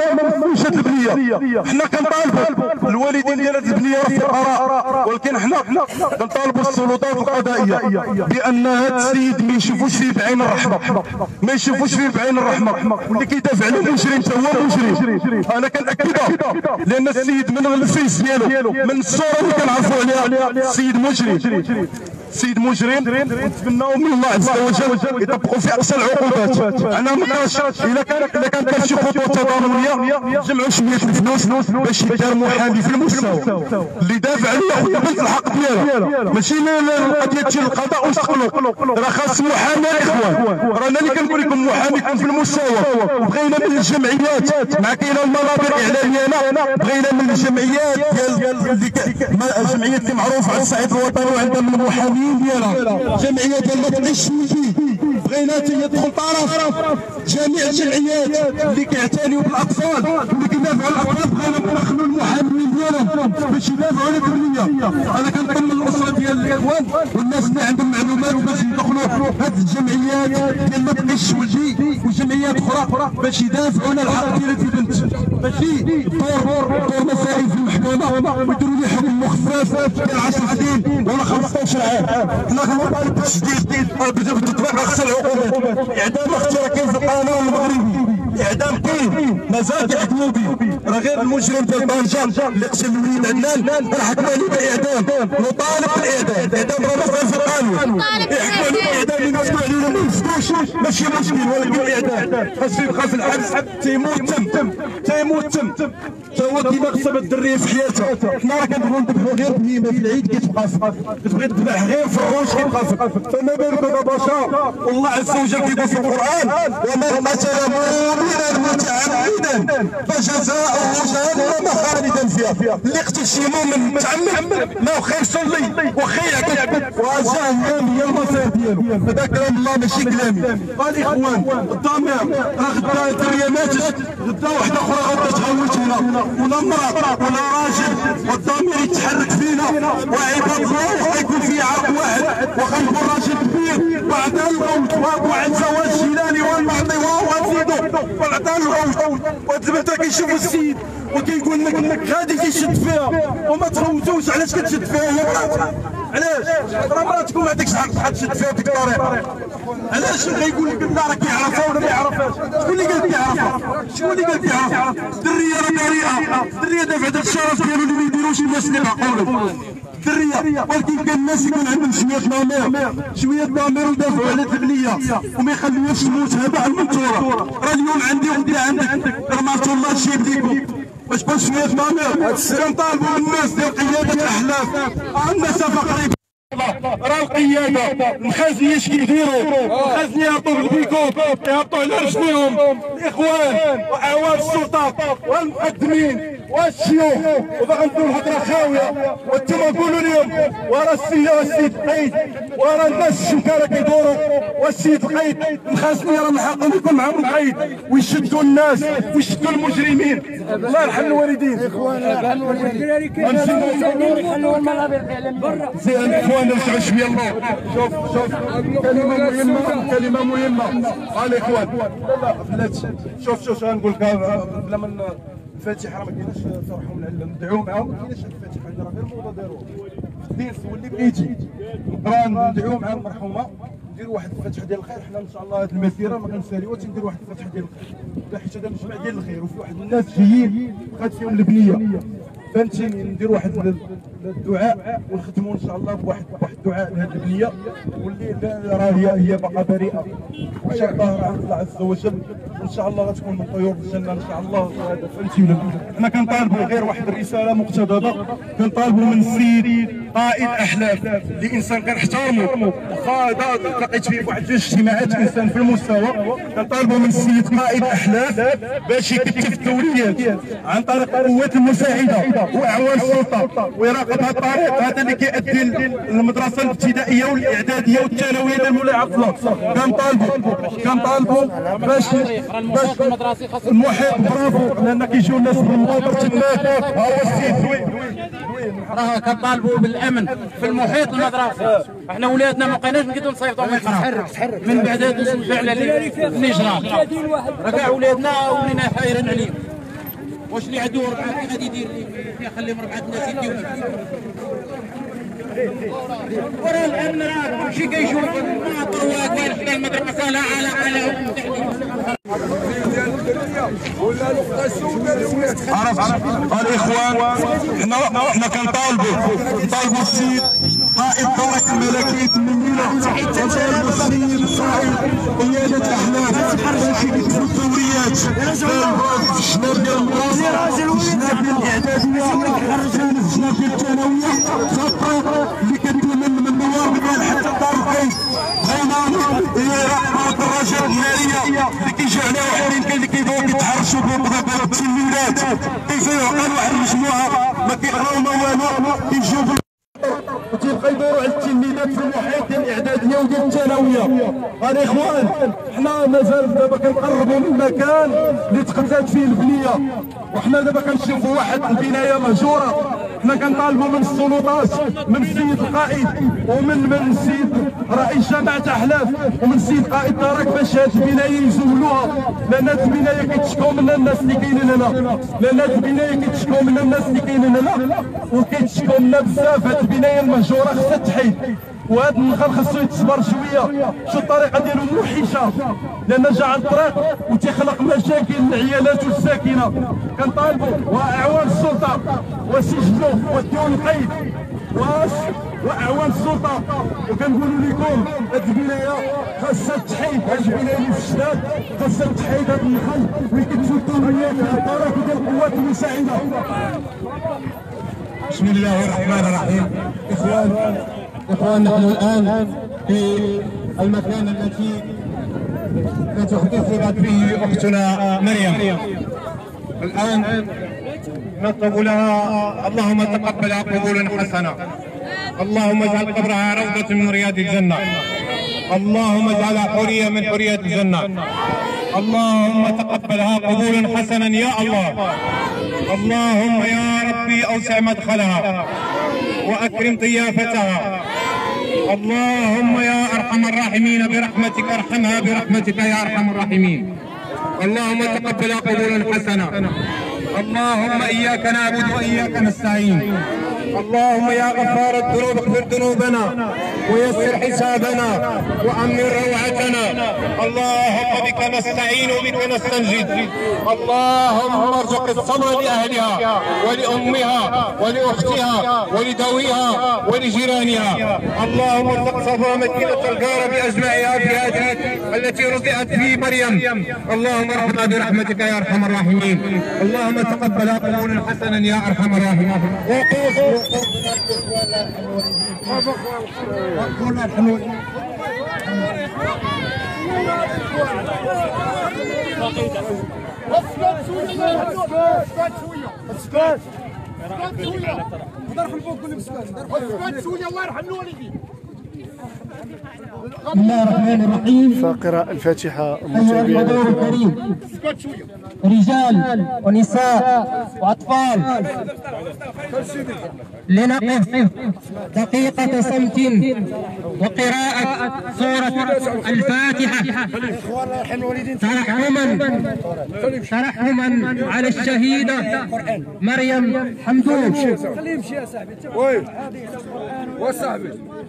مشات البنيه. حنا كنطالبوا الوالدين ديال هذه البنيه في قرار، ولكن حنا كنطالبوا السلطات القضائيه بان هذا السيد ما يشوفوش فيه بعين الرحمه، ما يشوفوش فيه بعين الرحمه، واللي كيدافع على المجرم حتى هو مجرم. انا كنأكدها لان السيد من الفيس ديالو من الصوره اللي كنعرفوا عليها السيد مجرم، سيد مجرم. نتمناو من الله عز وجل يطبقوا في اقصى العقوبات. انا مناش الا كان الا كان كان شي خطوه تضامنيه جمعوا شويه الفلوس باش يدار محامي في المستوى اللي دافع عليه ويقبل الحق ديالها، ماشي القضيه ديال القضاء والتقلق. راه خاص محامي اخوان، رانا اللي كنقول لكم محامي يكون في المستوى. بغينا من الجمعيات مع كاينه المنابر الاعلاميه، بغينا من الجمعيات ديال اللي جمعيات اللي معروفه على الصعيد الوطني وعندها من المحامين ديالها، جمعيه ديال ما تعيش بغينا يدخل طرف جميع الجمعيات اللي كيعتنيوا بالاطفال واللي كيدافعوا على الاطفال. بغينا ندخلوا المحامين ديالهم باش يدافعوا على التنميه. انا كنطمن الاسره ديال الاخوان والناس اللي عندهم معلومات باش يدخلوا هذه الجمعيات ديال ما تعيش ولدي وجمعيات اخرى باش يدافعوا على الحق ديال هذه البنت، ماشي دور دور مسائل في المحكمه ويديروا لي حكم مخفف ديال عشر سنين ولا خمسطاش عام. حنا كنطالبوا بالتجديد بدون تطبيق اقصى العقوبات. اعدام اختي راه كاين في القانون المغربي، اعدام كاين مازال كيحكموا به. راه غير المجرم ديال طنجه اللي قتل الوليد عدنان راه حكموا عليه بالاعدام. نطالب بالاعدام، الاعدام راه مازال في القانون. يحكموا عليه بالاعدام اللي مسؤول عليه ما يفتوش ماشي مشكل، ولكن الاعدام خاص يبقى في الحبس تيموت تم تيموت تم تا هو كيما قصب الدريه في حياتها. حنا راه كنبغيو نذبحوا غير بهيمه في العيد كتبقى تبغي تذبح غير فروج كيبقى فما بالك ببشر. والله عز وجل كيقول في القران ومن قتل مؤمنا متعمدا فجزاؤه جهنم خالدا فيها. اللي قتل شي مؤمن متعمد ما واخا يصلي واخا يعبد وجهنم هي المصير ديالو. هذا كلام الله ماشي كلامي. قال اخوان الضمير راه غدا الدريه ماتت، غدا وحده اخرى غدا تهوت هنا ولا مرأة ولا راجل، والضمير يتحرك فينا. وعباد الله واخا يكون في عرض واحد واخا يكون راجل كبير وعطاه الموت وعند زواج جيلاني والمعطي وزيدو وعطاه الموت ودابا كيشوف السيد وكيقول لك غادي كيشد فيها وما تفوتوش. علاش كتشد فيها هي مراتها؟ علاش؟ راه مراتكم ما عندكش حق تبقى تشد فيها بديك الطريقه. علاش غيقول لك لا راه كيعرفها ولا ما يعرفهاش؟ شكون اللي قال كيعرفها؟ شكون اللي قال كيعرفها؟ الدريه راه بريئه، الدريه دافعه الشرف ديالو اللي ما يديروش الناس اللي معقولين. الدريه ولكن كان الناس يكون عندهم شويه ضمير، شويه ضمير ودافعوا على البنيه وما يخليوش تموت هباء المنثوره. راه اليوم عندي وانت عندك، راه ما عرفتوا الله شي يديكم باش تكون شويه ضمير. كنطالبوا الناس ديال قياده الاحلاف، المسافه قريبه. راه القياده المخازنيه اش كيديروا؟ المخازنيه يهبطوا بالبيكوب يهبطوا على رجليهم الاخوان واعوان السلطات والمقدمين والشيوخ، وباغي نقول هضره خاويه. وانتم قولوا لهم ورا السيد والسيد القيد ورا الناس الشنكاره كيدوروا والسيد القيد المخازنيه راه من حقهم يكون معاهم القيد ويشدوا الناس ويشدوا المجرمين. الله يرحم الوالدين. زين نرجعوا شويه الله. شوف شوف كلمه مهمه كلمه مهمه قال اخوان. لا بلاتي شوف شوف غنقول لك بلا من الفاتحه راه ما كايناش فرحوا من عندنا ندعوا معاهم، ما كايناش الفاتحه راه غير موضه داروها في الدين سول اللي بغيتي. نقرا ندعوا معاهم المرحومه نديروا واحد الفتحه ديال الخير. حنا ان شاء الله هذه المسيره ما كنساليوهاش نديروا واحد الفتحه ديال الخير حيت هذا مجمع ديال الخير وفي واحد الناس جايين بقات فيهم البنيه فهمتيني. نديروا واحد الدعاء ونختموا ان شاء الله بواحد واحد الدعاء لهذه البنيه واللي راه هي هي باقا بريئه ان شاء الله عند الله عز وجل. وان شاء الله غتكون من طيور الجنه ان شاء الله. فهمتي ولا؟ حنا كنطالبوا غير واحد الرساله مقتضبه، كنطالبوا من السيد قائد احلاف اللي انسان كنحترمو واخا تلاقيت فيه واحد جوج اجتماعات انسان في المستوى. كنطالبوا من السيد قائد احلاف باش يكتف الدوريات عن طريق القوات المساعده واعوان السلطه ويراقب هذا الطريق هذا اللي كيؤدي المدرسه الابتدائيه والاعداديه والثانويه ديال مولاي عبد الله. كنطالبوا كنطالبوا باش باش المحيط برافو لان كيجيو الناس من المناطق تماك. ها هو السيد دوي راه كنطالبوا بالامن في المحيط المدرسي. احنا ولادنا ما بقيناش نقدروا نصيفطوا من القرى من بعد هذا الفعل اللي جرى. راه كاع ولادنا ولينا حايرين عليهم. واش اللي عنده ربعه غادي يدير يخليهم ربعه الناس يديو ورا الامن راه كلشي كيشوف المناطق واقفين حدا المدرسه لا علاقه لهم. عرفت الاخوان حنا حنا كنطالبوا كنطالبوا السيد قائد دوره الملكيه المنيره كنطالبوا السيد صاحب قياده احلاف باش يكتبوا الدوريات في الجناب ديال المدرسه في الجناب ديال الاعداديه في الجناب ديال الثانويه في الطريق اللي كدوي من النوار ديال حتى الدار الكيس. بغينا يراقبوا الدراجات الناريه اللي كيجي عليها واحدين كاين اللي كيبغيو كيتحرشوا بالتلميذات كيجيو عقل واحد المجموعه ما كيقراو ما والو كيجيو وتيبقى يدوروا على التلميذات في المحيط ديال الاعداديه وديال الثانويه. الاخوان حنا مازال دابا كنقربوا من المكان اللي تقتلت فيه البنيه وحنا دابا كنشوفوا واحد البنايه مهجوره. حنا كنطالبوا من السلطات من السيد القائد ومن من السيد رئيس جامعه احلاف ومن السيد قائد دارك باش هذه البنايه يزولوها لان هذه البنايه كيتشكوا منها الناس اللي كاينين هنا لان هذه البنايه كيتشكوا منها الناس اللي كاينين هنا وكيتشكوا منها بزاف. هذه البنايه المهجوره خصها تحيد وهذا النخل خصو يتصبر شويه. شو الطريقه ديالو موحشه لان جا على الطريق وتيخلق مشاكل للعيالات والساكنه. كنطالبوا واعوان السلطه وسجنوا وديو القيد واش واعوان السلطه وكنقولوا لكم هذه البنايه خاصها تحيد. هذه البنايه اللي في الشداد خاصها تحيد هذا النخل ويكتفوا الدوريات على الطريق ديال القوات المساعده. بسم الله الرحمن الرحيم. اخوان اخوان نحن الان في المكان التي تحتفظ فيه اختنا مريم. الان نطلب لها اللهم تقبلها قبولا حسنا. اللهم اجعل قبرها روضة من رياض الجنة. اللهم اجعلها حورية من حوريات الجنة. اللهم تقبلها قبولا حسنا يا الله. اللهم يا ربي اوسع مدخلها واكرم ضيافتها. اللهم يا ارحم الراحمين برحمتك ارحمها برحمتك يا ارحم الراحمين. اللهم تقبلها قبولا حسنا. اللهم اياك نعبد واياك نستعين. اللهم يا غفار الذنوب اغفر ذنوبنا ويسر حسابنا وامن روعتنا. اللهم بك نستعين وبك نستنجد. اللهم ارزق الصبر لاهلها ولامها ولاختها ولذويها ولجيرانها. اللهم ارزق صفا مدينه الجاره باجمعها في هذه التي رزقت في مريم. اللهم ارحمها برحمتك يا ارحم الراحمين. اللهم تقبلها قبولا حسنا يا ارحم الراحمين. وقونا الحلول اسكت شويه اسكت شويه اسكت شويه نرحم فوق كل مسكت اسكت شويه الله يرحم الوالدين. بسم الله الرحمن الرحيم. فقراء الفاتحة أيها الحضور الكريم رجال ونساء وأطفال لنقف دقيقة صمت وقراءة سورة الفاتحة ترحما ترحما على الشهيدة مريم حمدون. خليه يمشي يا صاحبي. وي وصاحبي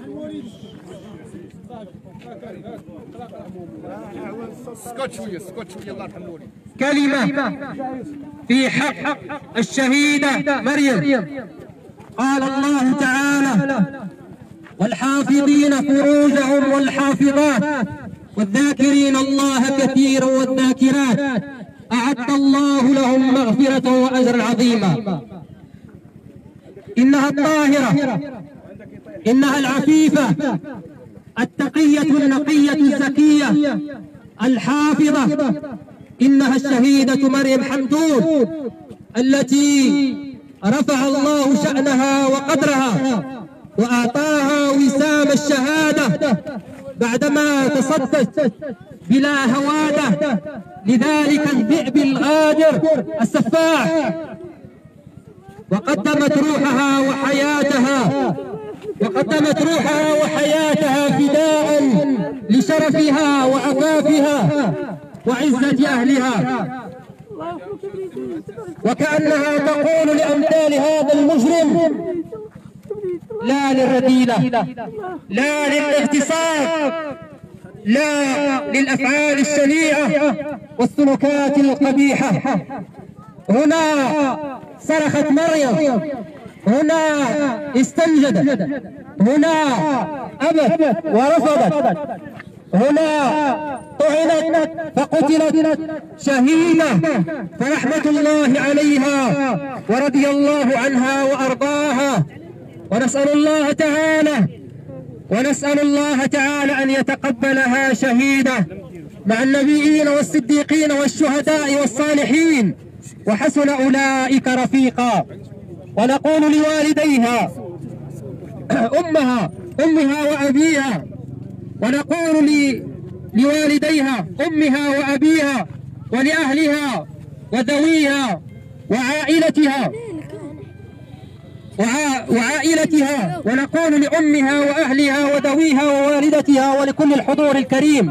اسكت شويه اسكت شويه الله يرحم الوالدين. كلمة في حق الشهيدة مريم. قال الله تعالى والحافظين فروجهم والحافظات والذاكرين الله كثيرا والذاكرات أعد الله لهم مغفرة وأجرا عظيما. إنها الطاهرة إنها العفيفة التقية النقية الزكية الحافظة، إنها الشهيدة مريم حمدون التي رفع الله شأنها وقدرها وأعطاها وسام الشهادة بعدما تصدت بلا هوادة لذلك الذئب الغادر السفاح، وقدمت روحها وحياتها وقدمت روحها وحياتها فداء لشرفها وعفافها وعزة أهلها، وكأنها تقول لأمثال هذا المجرم لا للرذيلة، لا للاغتصاب، لا للأفعال الشنيعة والسلوكات القبيحة. هنا صرخت مريم، هنا استنجدت، هنا أبت ورفضت، هنا طعنت فقتلت شهيدة، فرحمة الله عليها ورضي الله عنها وأرضاها. ونسأل الله تعالى ونسأل الله تعالى أن يتقبلها شهيدة مع النبيين والصديقين والشهداء والصالحين وحسن أولئك رفيقا. ونقول لوالديها أمها أمها وأبيها ونقول لوالديها أمها وأبيها ولأهلها وذويها وعائلتها وعائلتها ونقول لأمها وأهلها وذويها ووالدتها ولكل الحضور الكريم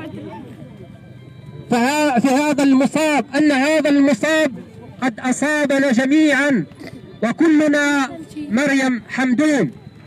في هذا المصاب أن هذا المصاب قد أصابنا جميعا وكلنا مريم حمدون.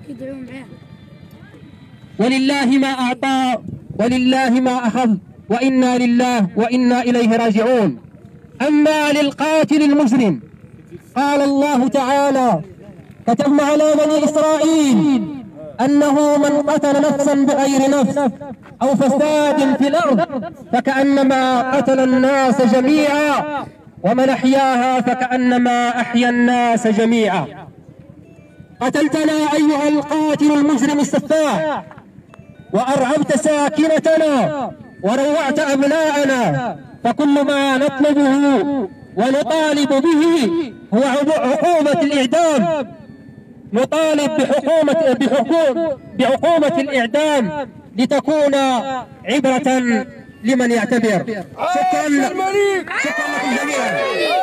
ولله ما أعطى ولله ما أخذ وإنا لله وإنا إليه راجعون. أما للقاتل المجرم قال الله تعالى: كتبنا على بني إسرائيل أنه من قتل نفسا بغير نفس أو فساد في الأرض فكأنما قتل الناس جميعا ومن أحياها فكأنما أحيا الناس جميعا. قتلتنا أيها القاتل المجرم السفاح، وأرعبت ساكنتنا وروعت أبناءنا، فكل ما نطلبه ونطالب به هو عقوبة الإعدام. نطالب بحكومة بحكومة بعقوبة الإعدام لتكون عبرة لمن يعتبر. شكرا شكرا لكم جميعا.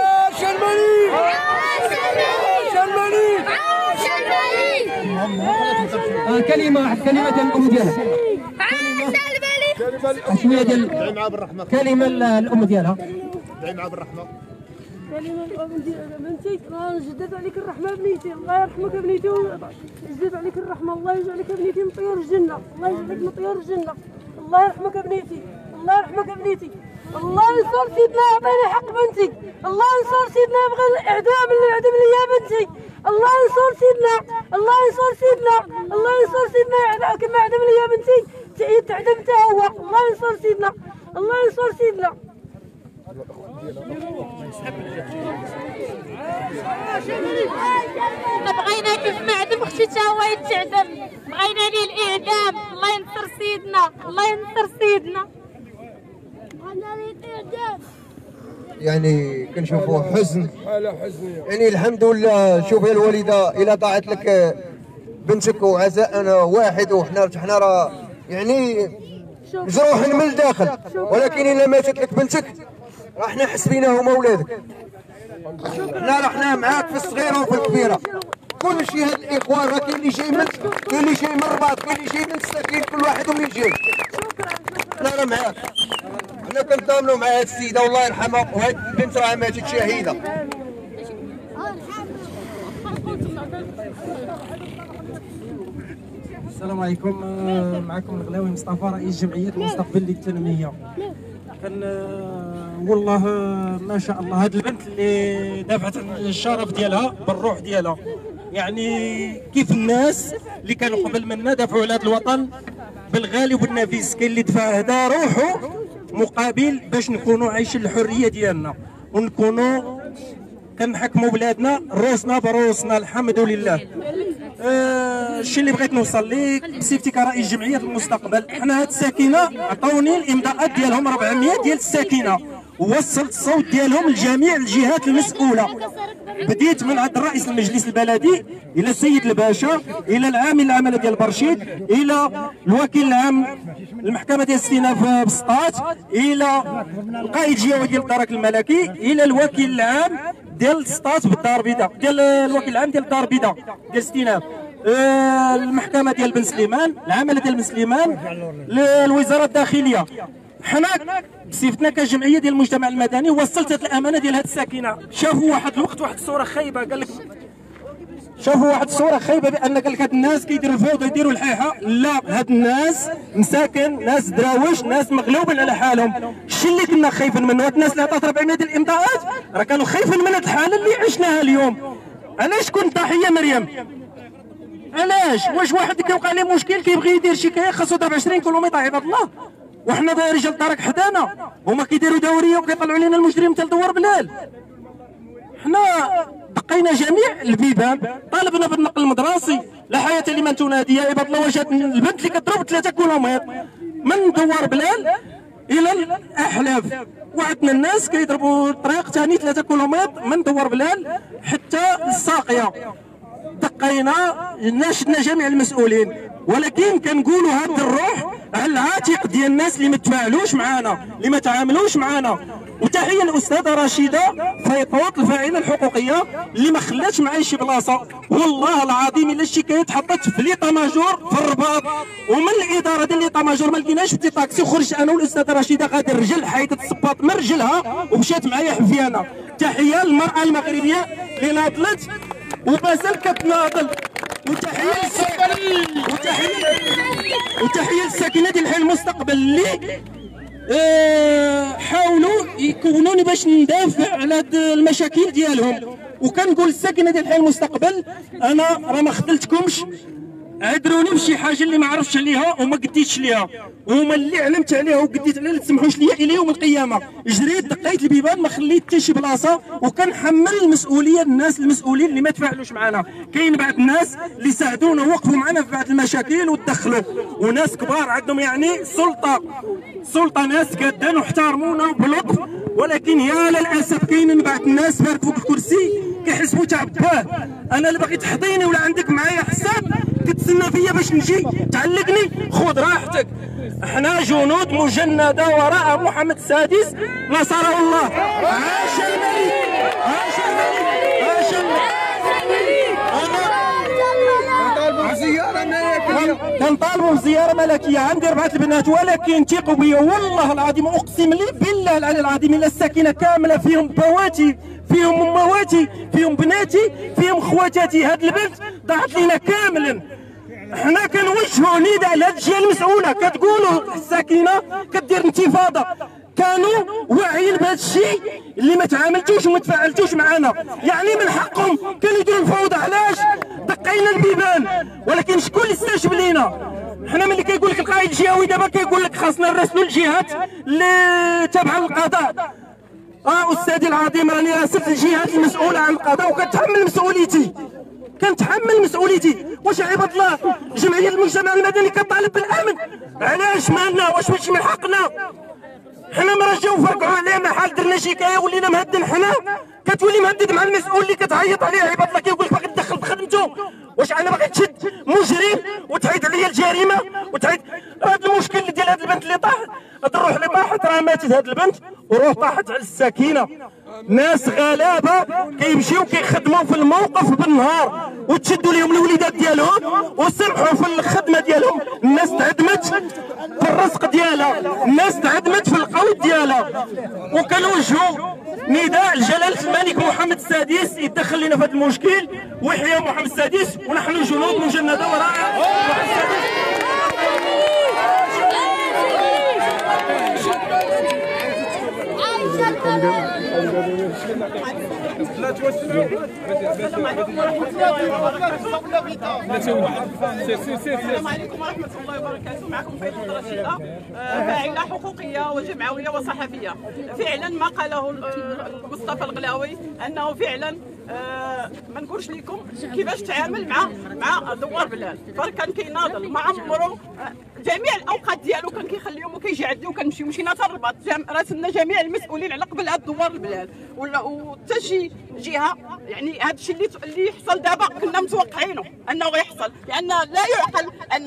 كلمة كلمة الأم ديالها شوية ديال كلمة الأم ديالها دعي بالرحمة. كلمة الأم ديال بنتي، الله يجدد عليك الرحمة بنيتي، الله يرحمك بنيتي ويجدد عليك الرحمة، الله يجعلك بنيتي من طيور الجنة، الله يجعلك من طيور الجنة، الله يرحمك بنيتي، الله يرحمك بنيتي، الله ينصر سيدنا يعطيني حق بنتي، الله ينصر سيدنا يبغى الإعدام اللي يعدم لي يا بنتي، الله ينصر سيدنا، الله ينصر سيدنا، الله ينصر سيدنا كما يعدم لي يا بنتي تعدمت هو، الله ينصر سيدنا، الله ينصر سيدنا. بغينا كيف ما عدم اختي تا هو يتعدم، بغينا ليه الاعدام، الله ينصر سيدنا، الله ينصر سيدنا. بغينا ليه الاعدام. يعني كنشوفوا حزن، يعني الحمد لله. شوف يا الوالده الا ضاعت لك بنتك وعزاءنا واحد وحنا حنا راه يعني مجروح من الداخل، ولكن الا ماتت لك بنتك راه حنا حسبينا هما ولادك، حنا راه حنا معاك في الصغيره وفي الكبيره. كل شيء هاد الاخوان راه كاين اللي جاي من كاين اللي جاي من الرباط، كاين اللي جاي من الساكين، كل واحد ومن جاي حنا راه معاك. حنا كنتضامنوا مع هاد السيده والله يرحمها، وهاد البنت راه ماتت شهيده. السلام عليكم، معكم الغلاوي مصطفى رئيس جمعيه المستقبل للتنميه. كان والله ما شاء الله هاد البنت اللي دافعت الشرف ديالها بالروح ديالها، يعني كيف الناس اللي كانوا قبل منا دافعوا على هذا الوطن بالغالي وبالنفيس، كاين اللي دفع هذا روحه مقابل باش نكونوا عايشين الحريه ديالنا ونكونوا كنحكموا بلادنا روسنا بروسنا الحمد لله. الشيء اللي بغيت نوصل ليه بصفتي كرئيس جمعيه المستقبل، حنا هاد الساكنه عطاوني الامضاءات ديالهم أربعمية ديال الساكنه، ووصلت الصوت ديالهم لجميع الجهات المسؤوله. بديت من عند رئيس المجلس البلدي الى السيد الباشا، الى العامل العمله ديال برشيد، الى الوكيل العام المحكمه ديال الاستئناف بسطات، الى القائد الجهوي ديال الدرك الملكي، الى الوكيل العام ديال سطات بالدار البيضاء، ديال الوكيل العام ديال الدار البيضاء ديال الاستئناف، آه المحكمه ديال بن سليمان، العمله ديال بن سليمان، الوزاره الداخليه. حنا بصفتنا كجمعيه ديال المجتمع المدني وصلت هذه الامانه ديال هذه الساكنه. شافوا واحد الوقت واحد الصوره خايبه، قال لك شافوا واحد الصوره خايبه بان قال لك هاد الناس كيديروا الفوضى يديروا الحيحه. لا، هاد الناس مساكن، ناس دراوش، ناس مغلوبين على حالهم. الشيء اللي كنا خايفين منه، هاد الناس اللي عطات أربعمية ديال الامضاءات راه كانوا خايفين من هاد الحاله اللي عشناها اليوم. علاش كنت ضحيه مريم؟ علاش؟ واش واحد كيوقع له مشكل كيبغي يدير شكايه خاصو يضرب عشرين كيلومتر عباد الله؟ وحنا رجال الدرك حدانا، هما كيديروا دوريه وكيطلعوا لنا المجرم تاع الدوار بلال. حنا دقينا جميع البيبان، طالبنا بالنقل المدرسي، لا حياه لمن تنادي. يا عباد الله، واش البنت اللي كتضرب ثلاثة كيلومتر من دوار بلال الى الاحلاف، وعندنا الناس كيضربوا الطريق ثاني ثلاثة كيلومتر من دوار بلال حتى الساقيه. دقينا ناشدنا جميع المسؤولين، ولكن كنقولوا هذا الروح على العاتق ديال الناس اللي ما تفاعلوش معنا، اللي ما تعاملوش معنا. وتحيه للاستاذه رشيده فيطوط الفاعله الحقوقيه اللي ما خلاتش معايا شي بلاصه. والله العظيم الا الشكايه تحطت في ليطا ماجور في الرباط، ومن الاداره ديال ليطا ماجور ما لقيناش في طاكسي، وخرجت انا والاستاذه رشيده غادي الرجل حيدت الصباط من رجلها ومشات معايا حفيانه. تحيه للمراه المغربيه اللي ناضلت ومازال كتناضل. وتحيه وتحيه وتحيه للساكنه ديال حي المستقبل اللي أه حاولوا يكونوني باش ندافع على هاد المشاكل ديالهم. وكنقول للساكنه ديال حي المستقبل، انا راه ما خذلتكمش، عذروني بشي حاجه اللي ما عرفتش عليها وما قديتش ليها، وهما اللي علمت عليها وقديت عليها تسمحوش ليا الى يوم القيامه. جريت دقيت البيبان ما خليت حتى شي بلاصه، وكنحمل المسؤوليه الناس المسؤولين اللي ما تفاعلوش معنا. كاين بعض الناس اللي ساعدونا ووقفوا معنا في بعض المشاكل وتدخلوا، وناس كبار عندهم يعني سلطه سلطه ناس قادين واحترمونا بلطف. ولكن يا للاسف كاين بعض الناس بارك فوق الكرسي كيحسبوا تعباه. انا اللي باغي تحضيني ولا عندك معايا حساب كتسنى فيا باش نجي تعلقني، خذ راحتك. احنا جنود مجنده وراء محمد السادس نصره الله. عاش الملك، عاش الملك، عاش الملك. كنطالبوا بزياره ملكيه. عندي اربعه البنات، ولكن ثقوا بيا والله العظيم، اقسم لي بالله العلي العظيم، الا الساكنه كامله فيهم بواتي، فيهم امواتي، فيهم بناتي، فيهم خواتاتي. هاد البنت ضاعت لينا كاملا. حنا كنوجهوا نداء لهاد الجهه المسؤوله، كتقولوا الساكنه كدير انتفاضه، كانوا واعيين بهذا الشيء اللي ما تعاملتوش وما تفاعلتوش معنا. يعني من حقهم كانوا يديروا الفوضى. علاش؟ دقينا البيبان، ولكن شكون اللي استجاب لينا؟ حنا ملي كيقول لك القائد الجهوي دابا كيقول لك خاصنا نراسلوا الجهات اللي تابعه للقضاء. اه استاذي العظيم، راني راسلت الجهات المسؤوله عن القضاء وكنتحمل مسؤوليتي، كنتحمل مسؤوليتي. واش عباد الله جمعيه المجتمع المدني كطالب بالامن؟ علاش مالنا؟ واش ماشي من حقنا؟ حنا مرة جاو فرقعوا علينا حال درنا شكايه ولينا مهدن. حنا كتولي مهدد مع المسؤول اللي كتعيط عليه عباد الله، كيقول لك باغي تدخل بخدمته. واش انا باغي تشد مجرم وتعيد عليا الجريمه وتعيد؟ هذا المشكل ديال هذه البنت اللي طاحت، هذه الروح اللي طاحت راه ماتت هذه البنت وروح طاحت على السكينه. ناس غلابه كيمشيو كيخدموا في الموقف بالنهار وتشدوا لهم الوليدات ديالهم وسمحوا في الخدمه ديالهم. الناس تعدمت في الرزق ديالها، الناس تعدمت في القوت ديالها. وكنوجهوا نداء لجلاله الملك محمد السادس يدخل لنا في هذا المشكل، ويحيى محمد السادس، ونحن جنود مجنده وراء محمد السادس. السلام عليكم ورحمة الله وبركاته. السلام عليكم ورحمة الله وبركاته. معكم فايدة رشيدة، فاعلة حقوقية وجمعوية وصحفية. فعلا ما قاله مصطفى الغلاوي أنه فعلا آه ما نقولش لكم كيفاش تعامل مع مع دوار بلال، فكان كيناضل ما عمرو جميع الاوقات ديالو كان كيخليهم وكيجي عندي وكنمشيو مشينا حتى الرباط، راسلنا جميع المسؤولين على قبل هاد دوار البلال ولا وحتى شي جهه. يعني هذا الشيء اللي اللي يحصل دابا كنا متوقعينه انه غيحصل، لان لا يعقل ان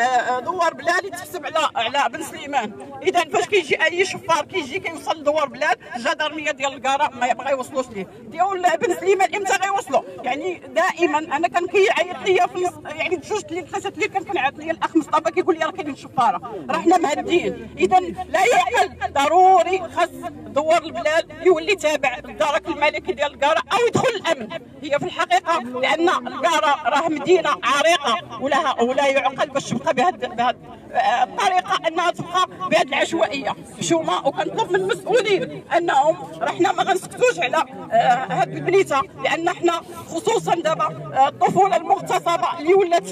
دوار بلال يتحسب على على بن سليمان. اذا فاش كيجي اي شفار كيجي كيوصل لدوار بلال الجدرميه ديال الكاره ما يبغى يوصلوش ليه، ديال بن سليمان امتى غيوصلوا؟ يعني دائما انا كان كيعيط ليا في يعني جوج ليال ثلاثه ليال كان كنعيط ليا الاخ مصطفى كيقول لي راه كاينين شفاره راه حنا مهدين. اذا لا يعقل، ضروري خاص دوار البلاد يولي تابع للدرك الملكي ديال الكاره او يدخل الامن. هي في الحقيقه لان الكاره راه مدينه عريقه ولها ولا يعقل باش تبقى بهذه الطريقه انها تبقى بهذه العشوائيه حشومه. وكنطلب من المسؤولين انهم راه حنا ما غنسكتوش على هذه البنيته، لان حنا خصوصا دابا الطفوله المغتصبه اللي ولات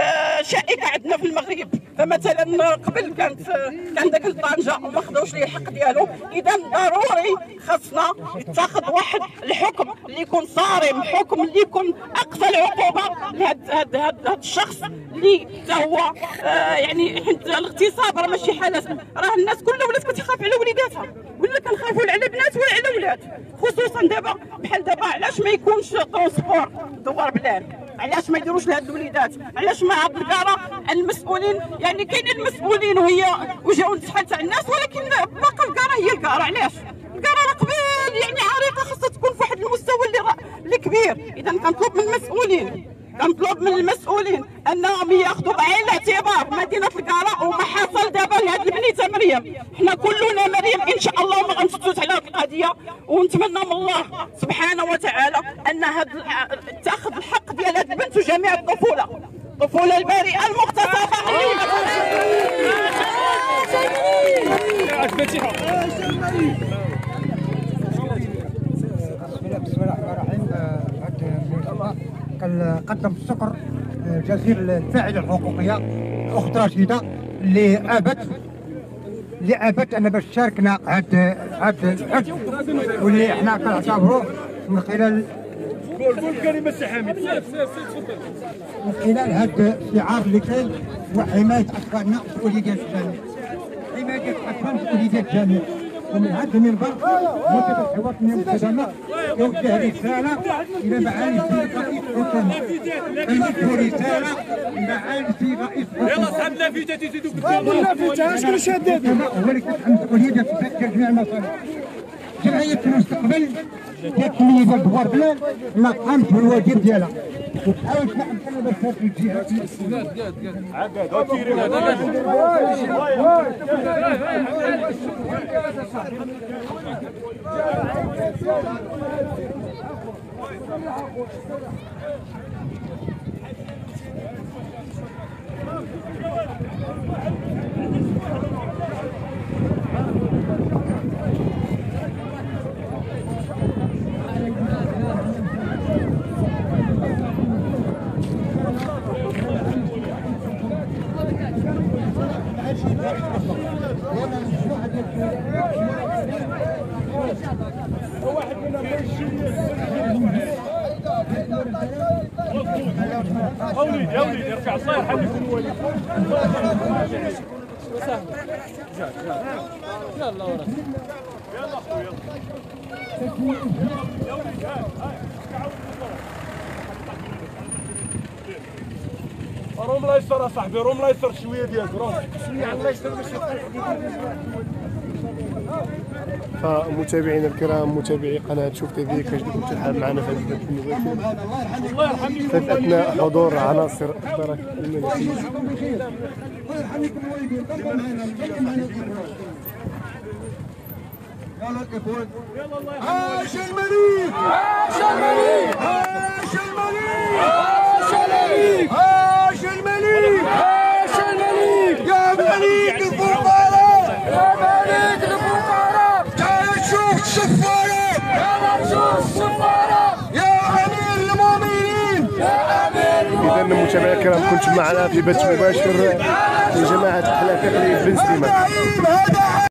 شائكه عندنا في المغرب. فمثلا قبل كانت كان داك طنجه وما خداوش ليه الحق ديالو. اذا ضروري خاصنا يتاخذ واحد الحكم اللي يكون صارم، حكم اللي يكون اقصى العقوبه لهذا هذا هذا الشخص اللي حتى هو آه يعني حيت الاغتصاب راه ماشي حاله، راه الناس كلها ولات كتخاف على وليداتها ولا كنخافوا على بنات ولا على ولاد، خصوصا دابا بحال دابا. علاش ما يكونش ترونسبور دوار بلال؟ علاش ما يديروش لهاد الوليدات؟ علاش ما هاد الكاره المسؤولين يعني كاينين المسؤولين وهي وجاو الاتحاد تاع الناس، ولكن باقا الكاره هي الكاره. علاش؟ الكاره راه قبل يعني عريقه خاصها تكون في واحد المستوى اللي اللي كبير. اذا كنطلب من المسؤولين كنطلب من المسؤولين انهم ياخذوا بعين الاعتبار مدينه الكاره وما حصل دابا لهاد البنيته مريم. حنا كلنا مريم ان شاء الله ما غنسكتوش على هذه القضيه، ونتمنى من الله سبحانه وتعالى ان هاد تاخذ الحق ديال هاد البنت وجميع الطفوله الطفوله البريئه المغتصبه. بسم الله الرحمن الرحيم. قدم الشكر جزيل للفاعله الحقوقيه الاخت رشيده اللي ابت اللي ابت ان باش شاركنا هاد هاد الحج، واللي حنا كنعتبروه من خلال كلمه سي حميد من خلال هاد الشعار اللي كاين هو حمايه اطفالنا وليدات الجميع، حمايه اطفالنا وليدات الجميع. ومن هذا المنبر مؤسسه الحوار المستدامه يوجه رساله الى معالي السيد رئيس الحكومه، يوجه رساله لمعالي السيد رئيس الحكومه. يلا صحاب لافتات يزيدوا قدام اللافتات شكون شادد هو اللي كيتحمل المسؤوليه ديال جميع المصالح. جمعيه المستقبل ديال كليه ديال دوار بلال ما قامت بالواجب ديالها وتحاول تنعم كلمه في الجهات واحد منهم يا وليد يا وليد ارجع الله يرحمكم الوالد. يلا ورا يلا اخويا يا وليد هاي روم لا يسر صاحبي، روم لا يسر شويه ديالك روم شويه الله يسر باش فمتابعينا الكرام متابعي قناه شوف تي في، كنشكركم تلحق معنا في هذا البث المباشر الله يرحمكم في اثناء حضور عناصر الدرك الملكي. الله يرحمكم الوالدين بقوا معنا بقوا معنا. يلا الاخوان يلا الله يرحمكم. عاش الملك عاش الملك عاش الملك عاش الملك عاش الملك عاش الملك يا ملك الفقراء يا ملك الفقراء. تعال شوف شوف متابعينا الكرام كنت معنا في بث مباشر لجماعه احلى تقليد بن سليمان.